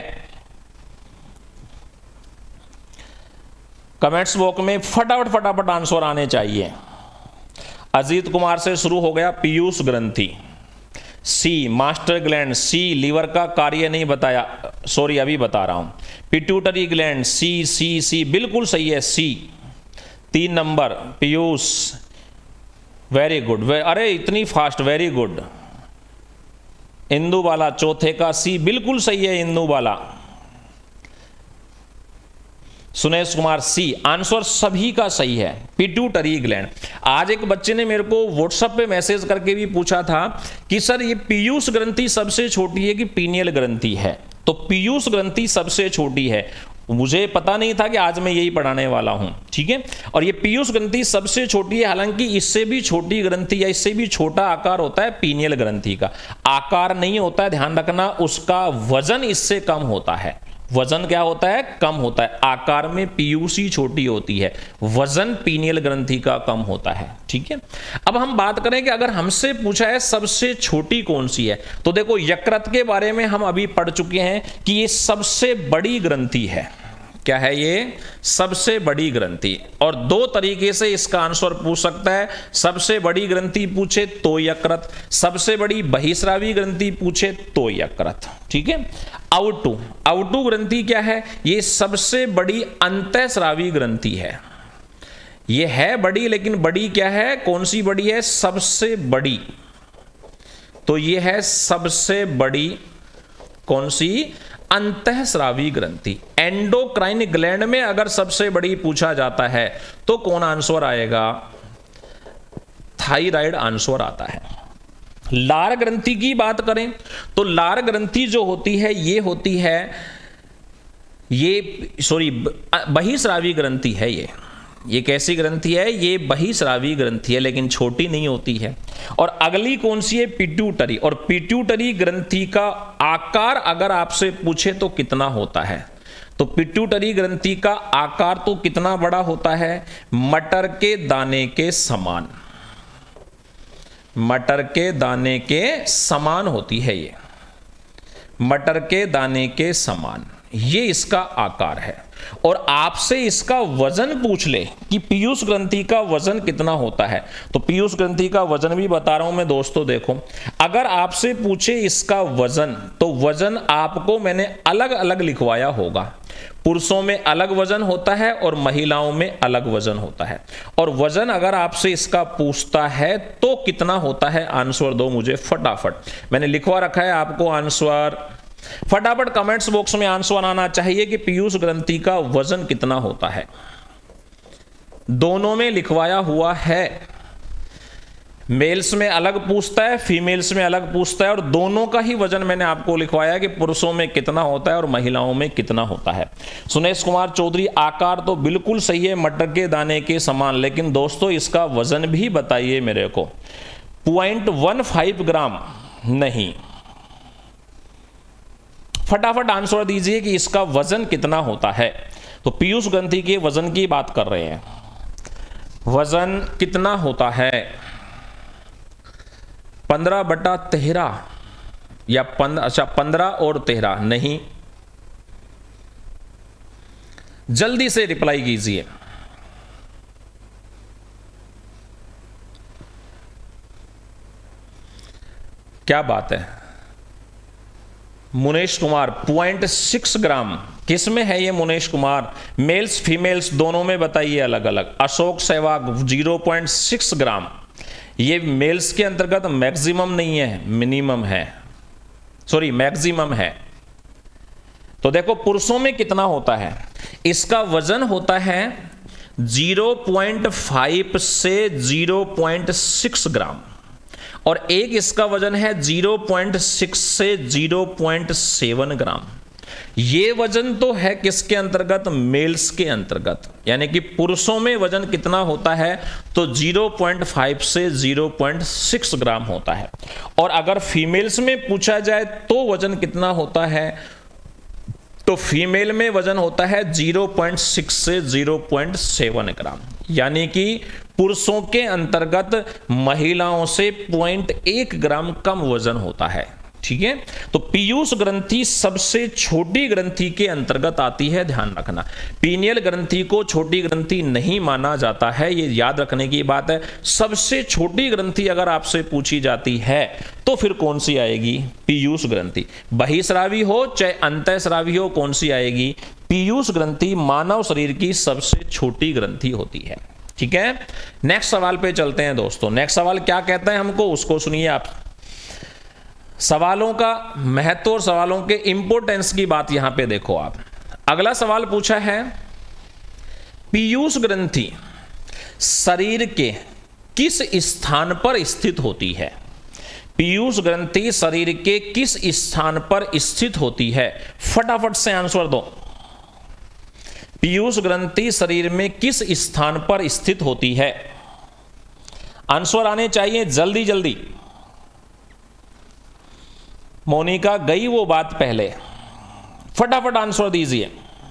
कमेंट्स बॉक्स में फटाफट फटाफट आंसर आने चाहिए। अजीत कुमार से शुरू हो गया, पीयूष ग्रंथि, C master gland, C liver का कार्य नहीं बताया, सॉरी अभी बता रहा हूं, पिट्यूटरी ग्लैंड, सी सी सी बिल्कुल सही है, सी तीन नंबर पीयूष, वेरी गुड, अरे इतनी फास्ट, वेरी गुड। इंदुबाला चौथे का सी बिल्कुल सही है, इंदुबाला। सुनेश कुमार सी, आंसर सभी का सही है, पिट्यूटरी ग्लैंड। आज एक बच्चे ने मेरे को व्हाट्सएप पे मैसेज करके भी पूछा था कि सर ये पीयूष ग्रंथि सबसे छोटी है कि पीनियल ग्रंथि है, तो पीयूष ग्रंथि सबसे छोटी है। मुझे पता नहीं था कि आज मैं यही पढ़ाने वाला हूं, ठीक है। और ये पीयूष ग्रंथि सबसे छोटी है, हालांकि इससे भी छोटी ग्रंथि या इससे भी छोटा आकार होता है पीनियल ग्रंथि का, आकार नहीं होता है, ध्यान रखना, उसका वजन इससे कम होता है। वजन क्या होता है, कम होता है। आकार में पीयूसी छोटी होती है, वजन पीनियल ग्रंथि का कम होता है, ठीक है। अब हम बात करें कि अगर हमसे पूछा है सबसे छोटी कौन सी है, तो देखो यकृत के बारे में हम अभी पढ़ चुके हैं कि ये सबसे बड़ी ग्रंथि है। क्या है ये, सबसे बड़ी ग्रंथि। और दो तरीके से इसका आंसर पूछ सकता है, सबसे बड़ी ग्रंथि पूछे तो यकृत, सबसे बड़ी बहिस्रावी ग्रंथि पूछे तो यकृत, ठीक है। आउटू, आउटू ग्रंथि क्या है, ये सबसे बड़ी अंतःस्रावी ग्रंथि है। ये है बड़ी, लेकिन बड़ी क्या है, कौन सी बड़ी है, सबसे बड़ी, तो ये है सबसे बड़ी कौन सी, अंतःस्रावी ग्रंथि। एंडोक्राइन ग्लैंड में अगर सबसे बड़ी पूछा जाता है तो कौन आंसर आएगा, थायराइड आंसर आता है। लार ग्रंथि की बात करें तो लार ग्रंथि जो होती है ये होती है, ये सॉरी बहिस्रावी ग्रंथि है। ये ये कैसी ग्रंथि है? ये बहिस्रावी ग्रंथि है, लेकिन छोटी नहीं होती है। और अगली कौन सी है? पिट्यूटरी। और पिट्यूटरी ग्रंथि का आकार अगर आपसे पूछे तो कितना होता है, तो पिट्यूटरी ग्रंथि का आकार तो कितना बड़ा होता है? मटर के दाने के समान, मटर के दाने के समान होती है ये, मटर के दाने के समान ये इसका आकार है। और आपसे इसका वजन पूछ ले कि पीयूष ग्रंथि का वजन कितना होता है, तो पीयूष ग्रंथि का वजन भी बता रहा हूं मैं दोस्तों। देखो, अगर आपसे पूछे इसका वजन, तो वजन आपको मैंने अलग अलग लिखवाया होगा। पुरुषों में अलग वजन होता है और महिलाओं में अलग वजन होता है। और वजन अगर आपसे इसका पूछता है तो कितना होता है, आंसर दो मुझे फटाफट। मैंने लिखवा रखा है आपको आंसर, फटाफट कमेंट्स बॉक्स में आंसर आना चाहिए कि पीयूष ग्रंथि का वजन कितना होता है। दोनों में लिखवाया हुआ है, मेल्स में अलग पूछता है, फीमेल्स में अलग पूछता है, और दोनों का ही वजन मैंने आपको लिखवाया कि पुरुषों में कितना होता है और महिलाओं में कितना होता है। सुनेश कुमार चौधरी, आकार तो बिल्कुल सही है, मटर के दाने के समान, लेकिन दोस्तों इसका वजन भी बताइए मेरे को। पॉइंट वन फाइव ग्राम नहीं, फटाफट आंसर दीजिए कि इसका वजन कितना होता है। तो पीयूष ग्रंथि के वजन की बात कर रहे हैं, वजन कितना होता है? पंद्रह बटा तेरह या पंद्रह, अच्छा पंद्रह और तेरह नहीं, जल्दी से रिप्लाई कीजिए। क्या बात है Munesh Kumar, point six gram किस में है ये मुनेश कुमार? मेल्स फीमेल्स दोनों में बताइए अलग अलग। Ashok Sehwag zero point six gram, ये मेल्स के अंतर्गत मैक्सिमम नहीं है, मिनिमम है, सॉरी मैक्सिमम है। तो देखो पुरुषों में कितना होता है, इसका वजन होता है जीरो पॉइंट फाइव से जीरो पॉइंट सिक्स ग्राम, और एक इसका वजन है जीरो पॉइंट सिक्स से जीरो पॉइंट सेवन ग्राम। ये वजन तो है किसके अंतर्गत? मेल्स के अंतर्गत, यानी कि पुरुषों में वजन कितना होता है, तो जीरो पॉइंट फाइव से जीरो पॉइंट सिक्स ग्राम होता है। और अगर फीमेल्स में पूछा जाए तो वजन कितना होता है, तो फीमेल में वजन होता है जीरो पॉइंट सिक्स से जीरो पॉइंट सेवन ग्राम, यानी कि पुरुषों के अंतर्गत महिलाओं से पॉइंट एक ग्राम कम वजन होता है। ठीक है, तो पीयूष ग्रंथि सबसे छोटी ग्रंथि के अंतर्गत आती है, ध्यान रखना। पीनियल ग्रंथि को छोटी ग्रंथि नहीं माना जाता है, ये याद रखने की बात है। सबसे छोटी ग्रंथि अगर आपसे पूछी जाती है तो फिर कौन सी आएगी? पीयूष ग्रंथि। बहिस्रावी हो चाहे अंतःस्रावी हो, कौन सी आएगी? पीयूष ग्रंथि मानव शरीर की सबसे छोटी ग्रंथि होती है। ठीक है, नेक्स्ट सवाल पे चलते हैं दोस्तों। नेक्स्ट सवाल क्या कहता है हमको, उसको सुनिए आप। सवालों का महत्व और सवालों के इंपोर्टेंस की बात यहां पे देखो आप। अगला सवाल पूछा है, पीयूष ग्रंथि शरीर के किस स्थान पर स्थित होती है? पीयूष ग्रंथि शरीर के किस स्थान पर स्थित होती है? फटाफट से आंसर दो। पीयूष ग्रंथि शरीर में किस स्थान पर स्थित होती है? आंसर आने चाहिए जल्दी जल्दी। मोनिका गई वो बात पहले, फटाफट आंसर दीजिए।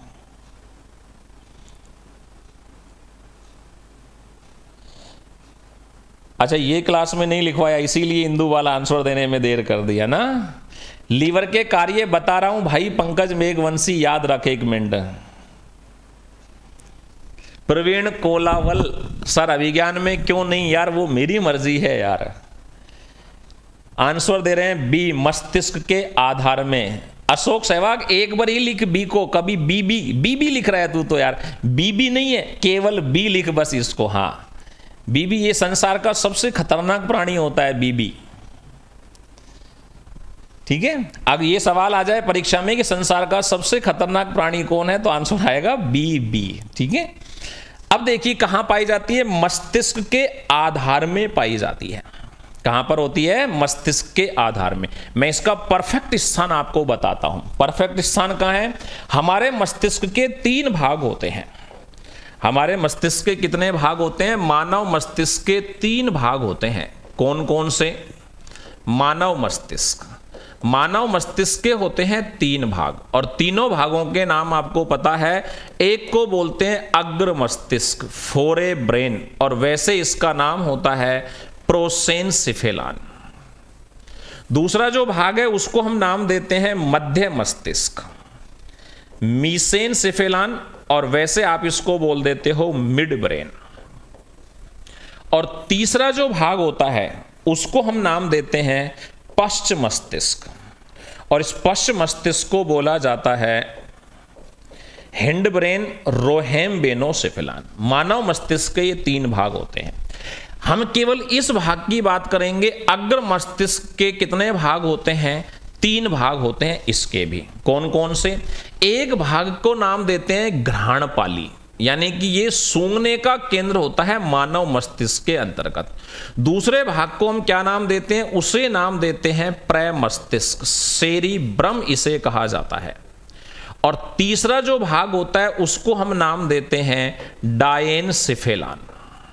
अच्छा, ये क्लास में नहीं लिखवाया, इसीलिए इंदु वाला आंसर देने में देर कर दिया ना। लीवर के कार्य बता रहा हूं भाई, पंकज मेघवंशी याद रखे एक मिनट। प्रवीण कोलावल, सर अभिज्ञान में क्यों नहीं यार, वो मेरी मर्जी है यार। आंसर दे रहे हैं बी, मस्तिष्क के आधार में। अशोक सहवाग एक बार ही लिख बी को, कभी बी बी बी बी लिख रहा है तू तो यार। बी बी नहीं है, केवल बी लिख बस इसको। हाँ, बी बी ये संसार का सबसे खतरनाक प्राणी होता है बी बी। ठीक है, अब ये सवाल आ जाए परीक्षा में कि संसार का सबसे खतरनाक प्राणी कौन है, तो आंसर आएगा बी बी। ठीक है, अब देखिए कहां पाई जाती है, मस्तिष्क के आधार में पाई जाती है। कहां पर होती है? मस्तिष्क के आधार में। मैं इसका परफेक्ट स्थान आपको बताता हूं। परफेक्ट स्थान कहां है? हमारे मस्तिष्क के तीन भाग होते हैं। हमारे मस्तिष्क के कितने भाग होते हैं? मानव मस्तिष्क के तीन भाग होते हैं। कौन कौन से? मानव मस्तिष्क मानव मस्तिष्क के होते हैं तीन भाग, और तीनों भागों के नाम आपको पता है। एक को बोलते हैं अग्र मस्तिष्क, फोरे ब्रेन, और वैसे इसका नाम होता है प्रोसेनसिफेलान। दूसरा जो भाग है उसको हम नाम देते हैं मध्य मस्तिष्क, मीसेनसिफेलान, और वैसे आप इसको बोल देते हो मिड ब्रेन। और तीसरा जो भाग होता है उसको हम नाम देते हैं पश्च मस्तिष्क, और इस पश्च मस्तिष्क को बोला जाता है हिंड ब्रेन, रोहेम्बेनोसिफेलान। मानव मस्तिष्क के ये तीन भाग होते हैं। हम केवल इस भाग की बात करेंगे। अग्र मस्तिष्क के कितने भाग होते हैं? तीन भाग होते हैं इसके भी। कौन कौन से? एक भाग को नाम देते हैं घ्राणपाली, यानी कि ये सूंघने का केंद्र होता है मानव मस्तिष्क के अंतर्गत। दूसरे भाग को हम क्या नाम देते हैं? उसे नाम देते हैं प्रमस्तिष्क, सेरिब्रम इसे कहा जाता है। और तीसरा जो भाग होता है उसको हम नाम देते हैं डायेनसिफेलान,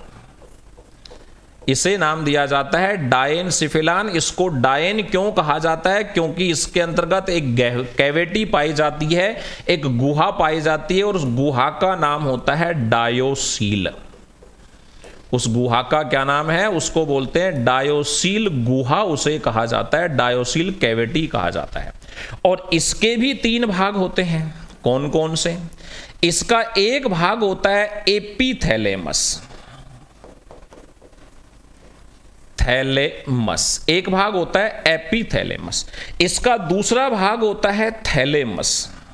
इसे नाम दिया जाता है डायेनसिफेलान। इसको डायन क्यों कहा जाता है? क्योंकि इसके अंतर्गत एक कैविटी पाई जाती है, एक गुहा पाई जाती है, और उस गुहा का नाम होता है डायोसील। उस गुहा का क्या नाम है? उसको बोलते हैं डायोसील गुहा, उसे कहा जाता है डायोसील कैविटी कहा जाता है। और इसके भी तीन भाग होते हैं। कौन कौन से? इसका एक भाग होता है एपिथैलेमस, थैलेमस, एक भाग होता है एपिथैलेमस। इसका दूसरा भाग होता है थैलेमस,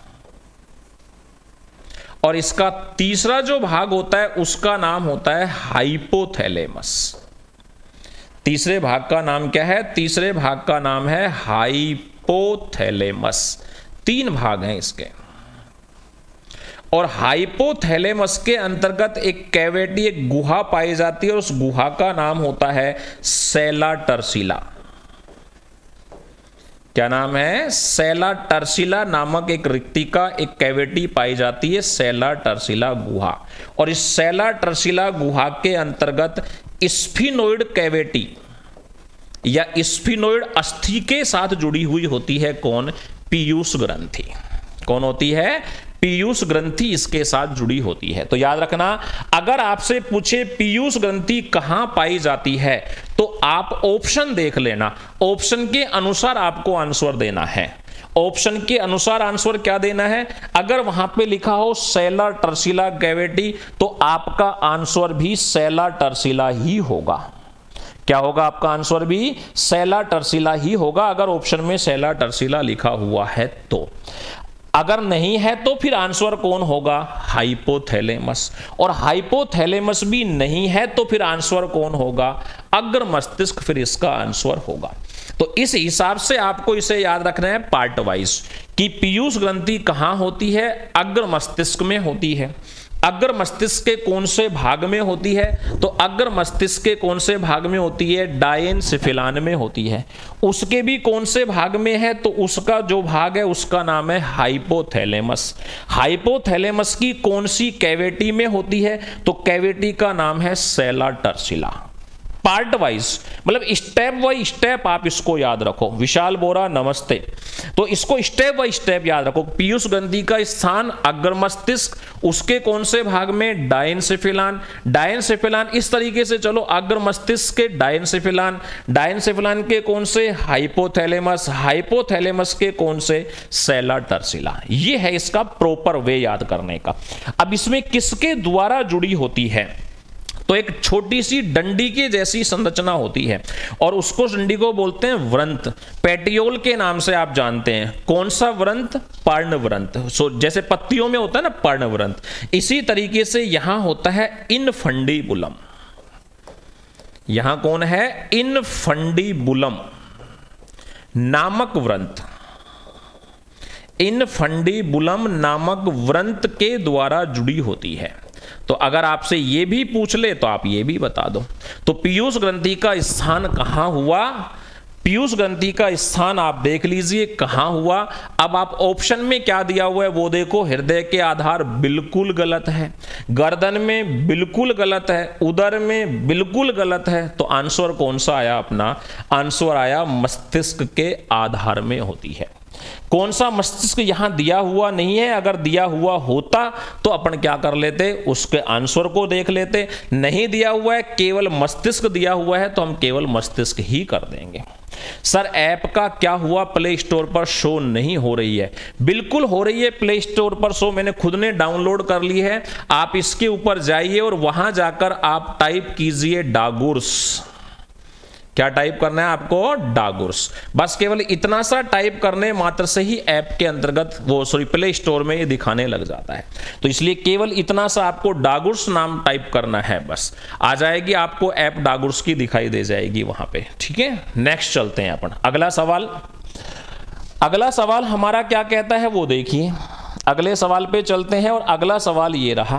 और इसका तीसरा जो भाग होता है उसका नाम होता है हाइपोथैलेमस। तीसरे भाग का नाम क्या है? तीसरे भाग का नाम है हाइपोथैलेमस। तीन भाग हैं इसके। और हाइपोथैलेमस के अंतर्गत एक कैविटी, एक गुहा पाई जाती है, और उस गुहा का नाम होता है सेला टर्सिला। क्या नाम है? सेला टर्सिला नामक एक रिक्तिका, एक कैविटी पाई जाती है, सेला टर्सिला गुहा। और इस सेला टर्सिला गुहा के अंतर्गत स्फिनोइड कैविटी या स्फिनोइड अस्थि के साथ जुड़ी हुई होती है। कौन? पीयूष ग्रंथि। कौन होती है? पीयूष ग्रंथि इसके साथ जुड़ी होती है। तो याद रखना, अगर आपसे पूछे पीयूष ग्रंथि कहां पाई जाती है तो आप ऑप्शन देख लेना, ऑप्शन के अनुसार आपको आंसर देना है। ऑप्शन के अनुसार आंसर क्या देना है? अगर वहां पे लिखा हो सेला टर्सिला कैविटी तो आपका आंसर भी सेला टर्सिला ही होगा। क्या होगा आपका आंसर? भी सेला टर्सिला ही होगा, अगर ऑप्शन में सेला टर्सिला लिखा हुआ है तो। अगर नहीं है तो फिर आंसर कौन होगा? हाइपोथैलेमस। और हाइपोथैलेमस भी नहीं है तो फिर आंसर कौन होगा? अग्र मस्तिष्क, फिर इसका आंसर होगा। तो इस हिसाब से आपको इसे याद रखना है पार्ट वाइज कि पीयूष ग्रंथि कहां होती है? अग्र मस्तिष्क में होती है। अग्र मस्तिष्क के कौन से भाग में होती है? तो अग्र मस्तिष्क के कौन से भाग में होती है? डायेनसिफेलान में होती है। उसके भी कौन से भाग में है? तो उसका जो भाग है उसका नाम है हाइपोथैलेमस। हाइपोथैलेमस की कौन सी कैविटी में होती है? तो कैविटी का नाम है सेला टर्सिला। पार्ट वाइज मतलब स्टेप बाय स्टेप आप इसको याद रखो। विशाल बोरा नमस्ते। तो इसको स्टेप बाय स्टेप याद रखो। पीयूष ग्रंथि का स्थान अग्र मस्तिष्क, उसके कौन से भाग में? डायेनसिफेलान। डायेनसिफेलान इस तरीके से चलो, अग्र मस्तिष्क के डायेनसिफेलान, डायेनसिफेलान के कौन से? हाइपोथैलेमस, हाइपोथैलेमस के कौन से? सेला टर्सिला। ये है इसका प्रॉपर वे याद करने का। अब इसमें किसके द्वारा जुड़ी होती है? तो एक छोटी सी डंडी के जैसी संरचना होती है और उसको डंडी को बोलते हैं व्रंत। पेटियोल के नाम से आप जानते हैं। कौन सा व्रंत? पर्णव्रंत। सो जैसे पत्तियों में होता है ना पर्णव्रंत, इसी तरीके से यहां होता है इनफंडीबुलम। यहां कौन है? इनफंडीबुलम नामक व्रंत। इनफंडीबुलम नामक व्रंत के द्वारा जुड़ी होती है। तो अगर आपसे ये भी पूछ ले तो आप ये भी बता दो। तो पीयूष ग्रंथि का स्थान कहाँ हुआ? पीयूष ग्रंथि का स्थान आप देख लीजिए कहाँ हुआ। अब आप ऑप्शन में क्या दिया हुआ है वो देखो। हृदय के आधार बिल्कुल गलत है, गर्दन में बिल्कुल गलत है, उदर में बिल्कुल गलत है। तो आंसर कौन सा आया अपना? आंसर आया मस्तिष्क के आधार में होती है। कौन सा मस्तिष्क यहां दिया हुआ नहीं है? अगर दिया हुआ होता तो अपन क्या कर लेते, उसके आंसर को देख लेते। नहीं दिया हुआ है, केवल मस्तिष्क दिया हुआ है तो हम केवल मस्तिष्क ही कर देंगे। सर ऐप का क्या हुआ? प्ले स्टोर पर शो नहीं हो रही है। बिल्कुल हो रही है प्ले स्टोर पर शो, मैंने खुद ने डाउनलोड कर ली है। आप इसके ऊपर जाइए और वहां जाकर आप टाइप कीजिए डागुर्स। क्या टाइप करना है आपको? डागुर्स। बस केवल इतना सा टाइप करने मात्र से ही ऐप के अंतर्गत वो सॉरी प्ले स्टोर में ये दिखाने लग जाता है। तो इसलिए केवल इतना सा आपको डागुर्स नाम टाइप करना है, बस आ जाएगी आपको ऐप डागुर्स की दिखाई दे जाएगी वहां पे। ठीक है, नेक्स्ट चलते हैं अपन। अगला सवाल अगला सवाल हमारा क्या कहता है वो देखिए। अगले सवाल पे चलते हैं और अगला सवाल ये रहा।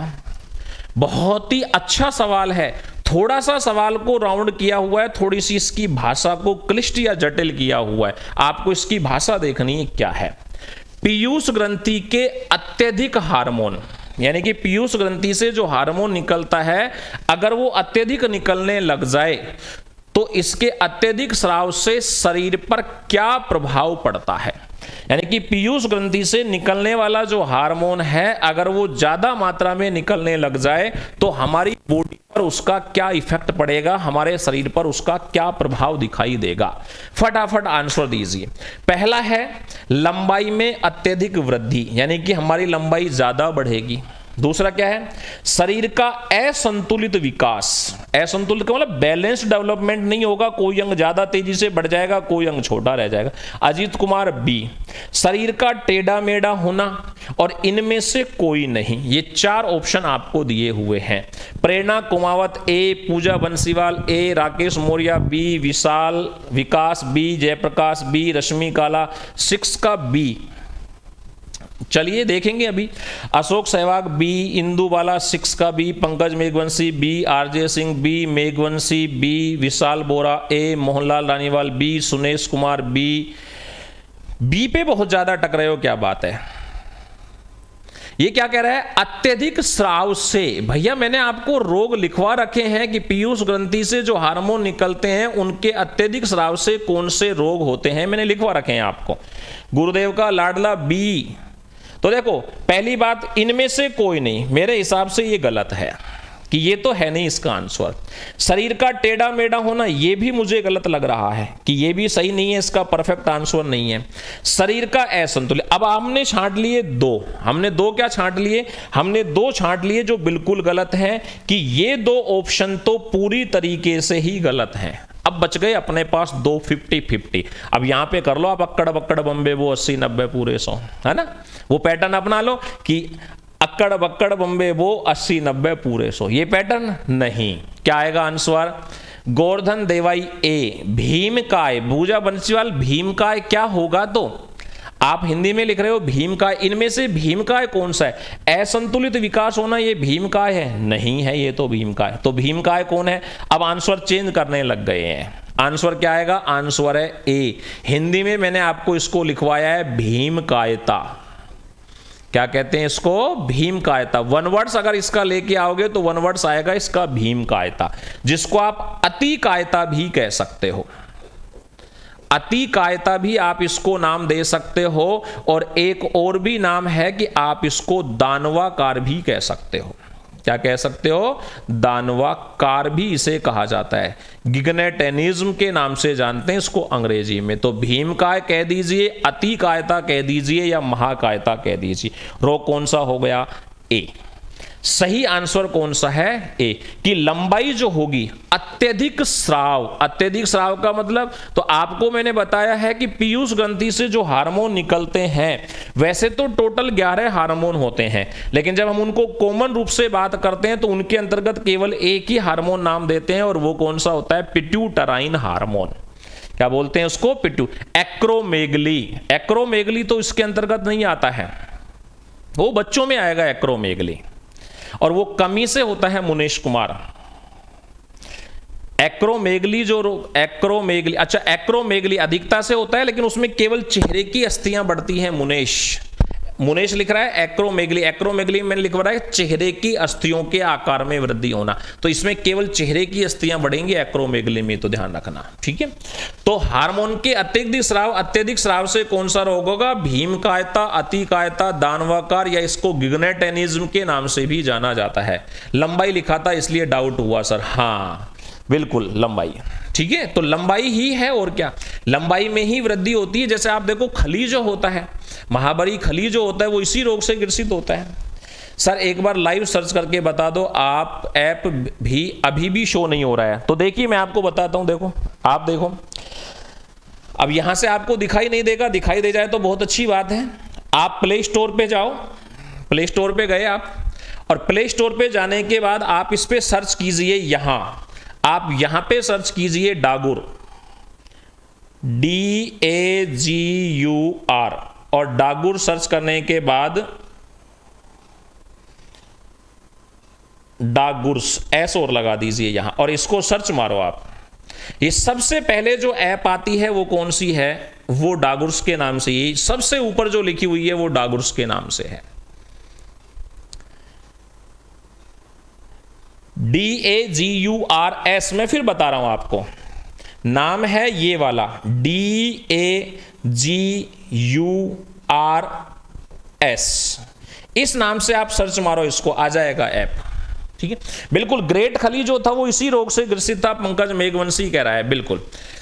बहुत ही अच्छा सवाल है। थोड़ा सा सवाल को राउंड किया हुआ है, थोड़ी सी इसकी भाषा को क्लिष्ट या जटिल किया हुआ है। आपको इसकी भाषा देखनी है क्या है। पीयूष ग्रंथि के अत्यधिक हार्मोन, यानी कि पीयूष ग्रंथि से जो हार्मोन निकलता है अगर वो अत्यधिक निकलने लग जाए तो इसके अत्यधिक स्राव से शरीर पर क्या प्रभाव पड़ता है। यानी कि पीयूष ग्रंथि से निकलने वाला जो हार्मोन है अगर वो ज्यादा मात्रा में निकलने लग जाए तो हमारी बॉडी पर उसका क्या इफेक्ट पड़ेगा, हमारे शरीर पर उसका क्या प्रभाव दिखाई देगा। फटाफट आंसर दीजिए। पहला है लंबाई में अत्यधिक वृद्धि, यानी कि हमारी लंबाई ज्यादा बढ़ेगी। दूसरा क्या है? शरीर का असंतुलित विकास। असंतुलित का मतलब बैलेंस डेवलपमेंट नहीं होगा, कोई अंग ज्यादा तेजी से बढ़ जाएगा, कोई अंग छोटा रह जाएगा। अजीत कुमार बी। शरीर का टेढ़ा मेढ़ा होना और इनमें से कोई नहीं। ये चार ऑप्शन आपको दिए हुए हैं। Prerna Kumawat A, Pooja Bansiwal A, Rakesh Maurya B, Vishal Vikas B, Jayprakash B, Rashmi Kala six का बी। चलिए देखेंगे अभी। अशोक सहवाग बी, इंदु बाला सिक्स का B, Pankaj Meghwanshi B, RJ Singh B, Meghwanshi B, Vishal Bora A, Mohanlal Raniwal B, Sunesh Kumar B. B पे बहुत ज्यादा टकराए हो, क्या बात है। ये क्या कह रहा है? अत्यधिक स्राव से। भैया मैंने आपको रोग लिखवा रखे हैं कि पीयूष ग्रंथि से जो हार्मोन निकलते हैं उनके अत्यधिक स्राव से कौन से रोग होते हैं, मैंने लिखवा रखे हैं आपको। गुरुदेव का लाडला बी। तो देखो पहली बात, इनमें से कोई नहीं, मेरे हिसाब से ये गलत है कि ये तो है नहीं इसका आंसर। शरीर का टेढ़ा मेढ़ा होना ये भी मुझे गलत लग रहा है कि ये भी सही नहीं है, इसका परफेक्ट आंसर नहीं है। शरीर का असंतुलित, अब हमने छांट लिए दो, हमने दो क्या छांट लिए? हमने दो छांट लिए जो बिल्कुल गलत है कि ये दो ऑप्शन तो पूरी तरीके से ही गलत हैं। अब बच गए अपने पास दो फिफ्टी फिफ्टी। अब यहां पे कर लो आप अक्कड़ बक्कड़ बम्बे वो अस्सी नब्बे पूरे सौ, है ना, वो पैटर्न अपना लो कि अक्कड़ बक्कड़ बम्बे वो अस्सी नब्बे पूरे सौ। ये पैटर्न नहीं। क्या आएगा आंसर? गोवर्धन देवाई ए, भीमकाय, पूजा बंसीवाल भीमकाय क्या होगा? तो आप हिंदी में लिख रहे हो भीमकाय, इनमें से भीमकाय कौन सा है? असंतुलित विकास होना ये भीमकाय है? नहीं है, ये तो भीमकाय। तो भीमकाय कौन है? अब आंसर चेंज करने लग गए हैं। आंसर क्या आएगा? आंसर है ए। हिंदी में मैंने आपको इसको लिखवाया है भीमकायता। क्या कहते हैं इसको? भीमकायता। वन वर्ड्स अगर इसका लेके आओगे तो वन वर्ड्स आएगा इसका भीमकायता, जिसको आप अतिकायता भी कह सकते हो। अतिकायता भी आप इसको नाम दे सकते हो। और एक और भी नाम है कि आप इसको दानवाकार भी कह सकते हो। क्या कह सकते हो? दानवाकार भी इसे कहा जाता है। गिग्नेटेनिज्म के नाम से जानते हैं इसको अंग्रेजी में। तो भीमकाय कह दीजिए, अतिकायता कह दीजिए या महाकायता कह दीजिए। रो कौन सा हो गया? ए। सही आंसर कौन सा है? ए, कि लंबाई जो होगी अत्यधिक स्राव। अत्यधिक स्राव का मतलब तो आपको मैंने बताया है कि पीयूष ग्रंथि से जो हार्मोन निकलते हैं, वैसे तो टोटल ग्यारह हार्मोन होते हैं, लेकिन जब हम उनको कॉमन रूप से बात करते हैं तो उनके अंतर्गत केवल एक ही हार्मोन नाम देते हैं, और वो कौन सा होता है? Pituitrin hormone. क्या बोलते हैं उसको? पिट्यू एक्रोमेगली। एक्रोमेगली तो इसके अंतर्गत नहीं आता है, वो बच्चों में आएगा एक्रोमेगली। और वो कमी से होता है मुनेश कुमार। एक्रोमेगली जो रोग, एक्रोमेगली, अच्छा एक्रोमेगली अधिकता से होता है लेकिन उसमें केवल चेहरे की अस्थियां बढ़ती हैं। मुनेश, मुनेश लिख रहा है एक्रोमेगली, एक्रोमेगली में लिख रहा है चेहरे की अस्थियों के आकार में वृद्धि होना, तो इसमें केवल चेहरे की अस्थियां बढ़ेंगी एक्रोमेगली में, तो ध्यान रखना, ठीक है। तो हार्मोन के अत्यधिक स्राव, अत्यधिक स्राव से कौन सा रोग होगा? भीमकायता, अतिकायता, दानवाकार, या इसको गिग्नेटेनिज्म के नाम से भी जाना जाता है। लंबाई लिखा था इसलिए डाउट हुआ सर, हाँ बिल्कुल लंबाई, ठीक है। तो लंबाई ही है और क्या, लंबाई में ही वृद्धि होती है। जैसे आप देखो खली जो होता है, महाबरी खली जो होता है वो इसी रोग से ग्रसित होता है। सर एक बार लाइव सर्च करके बता दो, आप ऐप भी अभी भी शो नहीं हो रहा है, तो देखिए मैं आपको बताता हूं, देखो आप देखो, अब यहां से आपको दिखाई नहीं देगा, दिखाई दे जाए तो बहुत अच्छी बात है। आप प्ले स्टोर पे जाओ, प्ले स्टोर पे गए आप, और प्ले स्टोर पे जाने के बाद आप इस पे सर्च कीजिए, यहां आप यहां पे सर्च कीजिए Dagur, D A G U R, और डागुर सर्च करने के बाद डागुर्स एस और लगा दीजिए यहां, और इसको सर्च मारो आप। ये सबसे पहले जो ऐप आती है वो कौन सी है? वो डागुर्स के नाम से, ये सबसे ऊपर जो लिखी हुई है वो डागुर्स के नाम से है। D A G U R S, मैं फिर बता रहा हूं आपको, नाम है ये वाला D A G U R S, इस नाम से आप सर्च मारो, इसको आ जाएगा ऐप, ठीक है। बिल्कुल ग्रेट खली जो था वो इसी रोग से ग्रसित था, पंकज मेघवंशी कह रहा है, बिल्कुल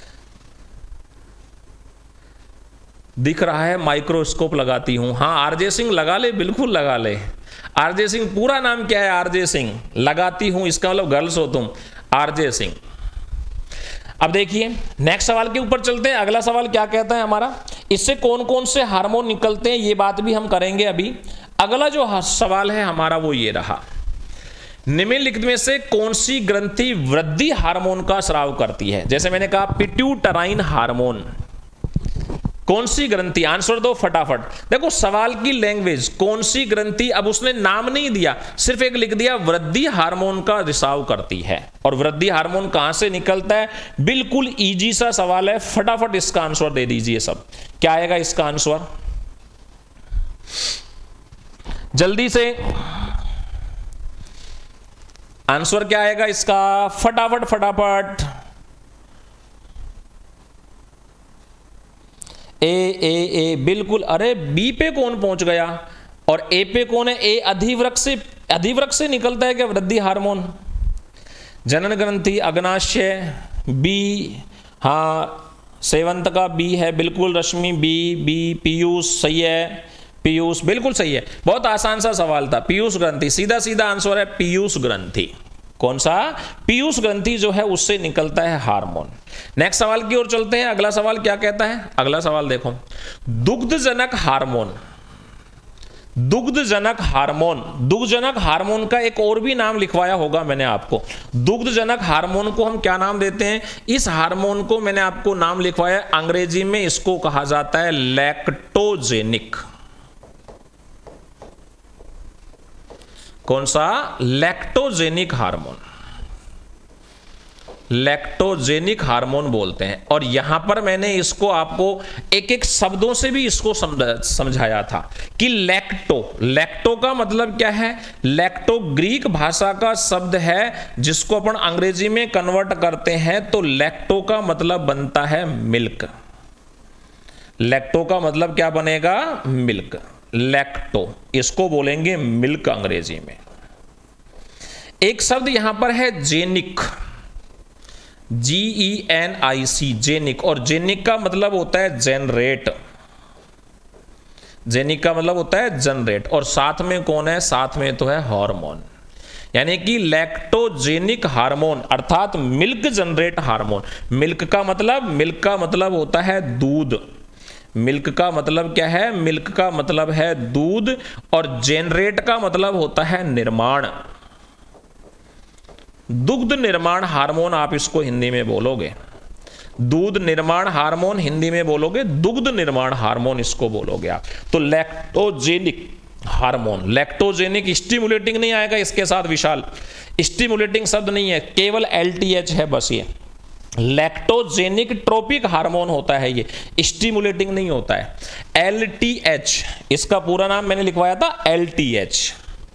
दिख रहा है, माइक्रोस्कोप लगाती हूं, हाँ आरजे सिंह लगा ले, बिल्कुल लगा ले। आरजे सिंह पूरा नाम क्या है? आरजे सिंह, लगाती हूं इसका मतलब गर्ल्स हो तुम, आरजे सिंह। अब देखिए नेक्स्ट सवाल के ऊपर चलते हैं। अगला सवाल क्या कहता है हमारा, इससे कौन कौन से हार्मोन निकलते हैं, ये बात भी हम करेंगे अभी। अगला जो सवाल है हमारा वो ये रहा, निम्नलिखित में से कौन सी ग्रंथि वृद्धि हार्मोन का स्राव करती है? जैसे मैंने कहा पिट्यूटराइन हार्मोन, कौन सी ग्रंथि? आंसर दो फटाफट। देखो सवाल की लैंग्वेज, कौन सी ग्रंथि, अब उसने नाम नहीं दिया, सिर्फ एक लिख दिया वृद्धि हार्मोन का रिसाव करती है। और वृद्धि हार्मोन कहां से निकलता है? बिल्कुल इजी सा सवाल है, फटाफट इसका आंसर दे दीजिए सब। क्या आएगा इसका आंसर? जल्दी से आंसर क्या आएगा इसका? फटाफट फटाफट। ए ए ए बिल्कुल, अरे बी पे कौन पहुंच गया और ए पे कौन है? ए अधिवृक्ष से, अधिवृक्ष से निकलता है क्या वृद्धि हार्मोन? जनन ग्रंथि, अग्नाशय, बी, हाँ सेवंत का बी है, बिल्कुल रश्मि बी, बी पीयूष सही है, पीयूष बिल्कुल सही है। बहुत आसान सा सवाल था, पीयूष ग्रंथि, सीधा सीधा आंसर है पीयूष ग्रंथि। कौन सा? पीयूष ग्रंथि जो है उससे निकलता है हार्मोन। नेक्स्ट सवाल की ओर चलते हैं। अगला सवाल क्या कहता है? अगला सवाल देखो, दुग्धजनक हार्मोन, दुग्धजनक हार्मोन, दुग्धजनक हार्मोन का एक और भी नाम लिखवाया होगा मैंने आपको। दुग्धजनक हार्मोन को हम क्या नाम देते हैं? इस हार्मोन को मैंने आपको नाम लिखवाया, अंग्रेजी में इसको कहा जाता है लैक्टोजेनिक। कौन सा? लैक्टोजेनिक हार्मोन, लैक्टोजेनिक हार्मोन बोलते हैं। और यहां पर मैंने इसको आपको एक एक शब्दों से भी इसको समझाया था कि लैक्टो, लैक्टो का मतलब क्या है? लैक्टो ग्रीक भाषा का शब्द है जिसको अपन अंग्रेजी में कन्वर्ट करते हैं तो लैक्टो का मतलब बनता है मिल्क। लैक्टो का मतलब क्या बनेगा? मिल्क। लैक्टो इसको बोलेंगे मिल्क अंग्रेजी में। एक शब्द यहां पर है genic, G E N I C, genic. और जेनिक का मतलब होता है जनरेट, जेनिक का मतलब होता है जनरेट। और साथ में कौन है? साथ में तो है हार्मोन, यानी कि लैक्टोजेनिक हार्मोन अर्थात मिल्क जनरेट हार्मोन। मिल्क का मतलब, मिल्क का मतलब होता है दूध। मिल्क का मतलब क्या है? मिल्क का मतलब है दूध। और जेनरेट का मतलब होता है निर्माण, दुग्ध निर्माण हार्मोन आप इसको हिंदी में बोलोगे। दूध निर्माण हार्मोन हिंदी में बोलोगे दुग्ध निर्माण हार्मोन इसको बोलोगे आप। तो लैक्टोजेनिक हार्मोन। लैक्टोजेनिक स्टिमुलेटिंग नहीं आएगा इसके साथ विशाल, स्टिमुलेटिंग शब्द नहीं है, केवल एलटीएच है बस। ये लैक्टोजेनिक ट्रोपिक हार्मोन होता है, ये स्टिमुलेटिंग नहीं होता है। एलटीएच इसका पूरा नाम मैंने लिखवाया था, एलटीएच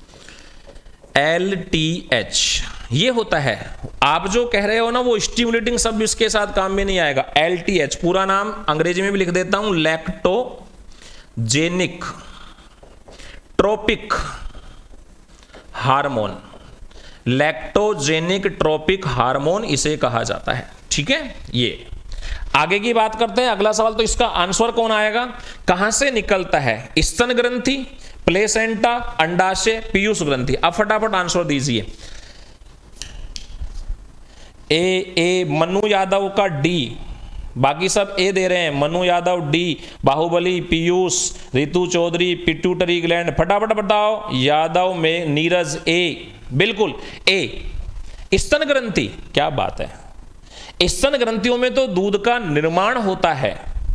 एलटीएच ये होता है। आप जो कह रहे हो ना वो स्टिमुलेटिंग शब्द इसके साथ काम में नहीं आएगा। एलटीएच पूरा नाम अंग्रेजी में भी लिख देता हूं, lactogenic tropic hormone. Lactogenic tropic hormone इसे कहा जाता है, ठीक है। ये आगे की बात करते हैं, अगला सवाल। तो इसका आंसर कौन आएगा, कहां से निकलता है, स्तन ग्रंथि, प्लेसेंटा, अंडाशय, पीयूष ग्रंथि। अब फटाफट आंसर दीजिए। ए ए मनु यादव का डी, बाकी सब ए दे रहे हैं। Manu Yadav D, Bahubali Piyush, Ritu Chaudhary pituitary gland. फटाफट बताओ। यादव में नीरज ए, बिल्कुल ए। स्तन ग्रंथि, क्या बात है, स्तन ग्रंथियों में तो दूध का निर्माण होता है,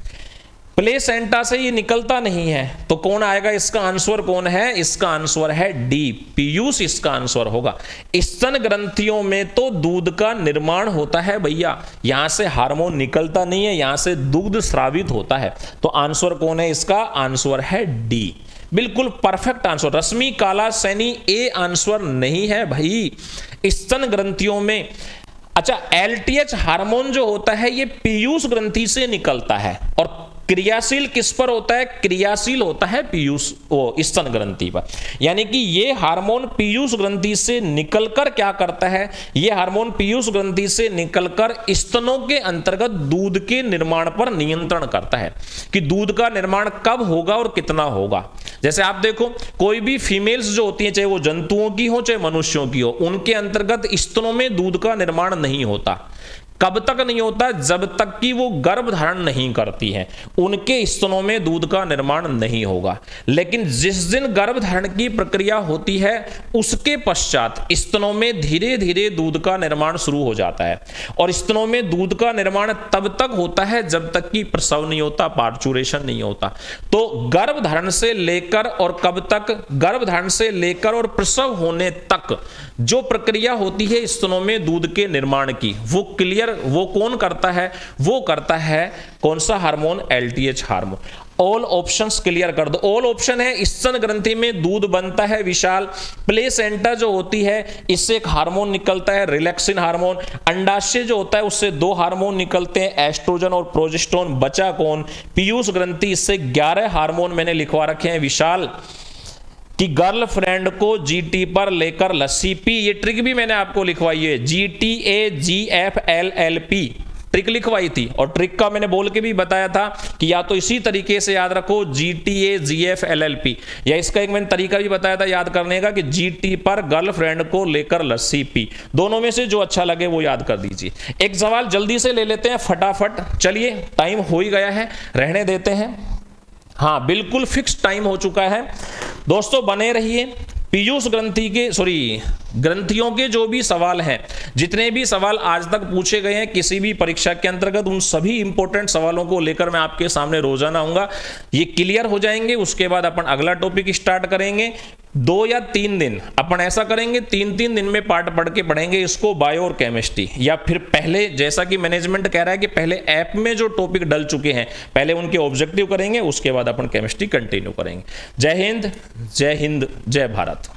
प्लेसेंटा से ये निकलता नहीं है। तो कौन आएगा, इसका आंसर कौन है, इसका आंसर है डी, पीयूष इसका आंसर होगा। स्तन ग्रंथियों में तो दूध का निर्माण होता है भैया, यहां से हार्मोन निकलता नहीं है, यहां से दूध स्रावित होता है। तो आंसर कौन है, इसका आंसर है डी, बिल्कुल परफेक्ट आंसर। रश्मि काला सैनी ए आंसर नहीं है भाई, स्तन ग्रंथियों में। अच्छा, एलटीएच हार्मोन जो होता है ये पीयूष ग्रंथि से निकलता है, और क्रियाशील किस पर होता है, क्रियाशील होता है पीयूष ओ स्तन ग्रंथि पर। यानी कि ये हार्मोन पीयूष ग्रंथि से निकलकर क्या करता है, ये हार्मोन पीयूष ग्रंथि से निकलकर स्तनों के अंतर्गत दूध के निर्माण पर नियंत्रण करता है कि दूध का निर्माण कब होगा और कितना होगा। जैसे आप देखो, कोई भी फीमेल्स जो होती हैं, चाहे वो जंतुओं की हो चाहे मनुष्यों की हो, उनके अंतर्गत स्तनों में दूध का निर्माण नहीं होता। कब तक नहीं होता, जब तक कि वो गर्भ धारण नहीं करती हैं, उनके स्तनों में दूध का निर्माण नहीं होगा। लेकिन जिस दिन गर्भ धारण की प्रक्रिया होती है उसके पश्चात स्तनों में धीरे धीरे दूध का निर्माण शुरू हो जाता है, और स्तनों में दूध का निर्माण तब तक होता है जब तक कि प्रसव नहीं होता, पार्चुरेशन नहीं होता। तो गर्भ धारण से लेकर और कब तक, गर्भ धारण से लेकर और प्रसव होने तक जो प्रक्रिया होती है स्तनों में दूध के निर्माण की, वो क्लियर वो कौन करता है, वो करता है कौन सा hormone, LTH hormone. All options clear कर दो। ऑल ऑप्शन है, स्तन ग्रंथि में दूध बनता है विशाल, प्लेसेंटा जो होती है इससे एक हार्मोन निकलता है रिलैक्सिन हार्मोन, अंडाशय जो होता है उससे दो हार्मोन निकलते हैं एस्ट्रोजन और प्रोजेस्टेरोन। बचा कौन, पीयूष ग्रंथि, इससे ग्यारह हार्मोन मैंने लिखवा रखे हैं विशाल कि गर्लफ्रेंड को जीटी पर लेकर लस्सी पी। ये ट्रिक भी मैंने आपको लिखवाई है, G T A G F L L P trick लिखवाई थी, और ट्रिक का मैंने बोल के भी बताया था कि या तो इसी तरीके से याद रखो G T A G F L L P, या इसका एक मैंने तरीका भी बताया था याद करने का कि जीटी पर गर्लफ्रेंड को लेकर लस्सी पी। दोनों में से जो अच्छा लगे वो याद कर दीजिए। एक सवाल जल्दी से ले लेते हैं फटाफट, चलिए टाइम हो ही गया है, रहने देते हैं। हाँ बिल्कुल फिक्स टाइम हो चुका है दोस्तों, बने रहिए। पीयूष ग्रंथि के सॉरी ग्रंथियों के जो भी सवाल हैं, जितने भी सवाल आज तक पूछे गए हैं किसी भी परीक्षा के अंतर्गत, उन सभी इंपॉर्टेंट सवालों को लेकर मैं आपके सामने रोजाना आऊंगा। ये क्लियर हो जाएंगे, उसके बाद अपन अगला टॉपिक स्टार्ट करेंगे। दो या तीन दिन अपन ऐसा करेंगे, तीन तीन दिन में पार्ट पढ़ के पढ़ेंगे इसको, बायो और केमिस्ट्री, या फिर पहले जैसा कि मैनेजमेंट कह रहा है कि पहले ऐप में जो टॉपिक डल चुके हैं पहले उनके ऑब्जेक्टिव करेंगे, उसके बाद अपन केमिस्ट्री कंटिन्यू करेंगे। जय हिंद, जय हिंद, जय भारत।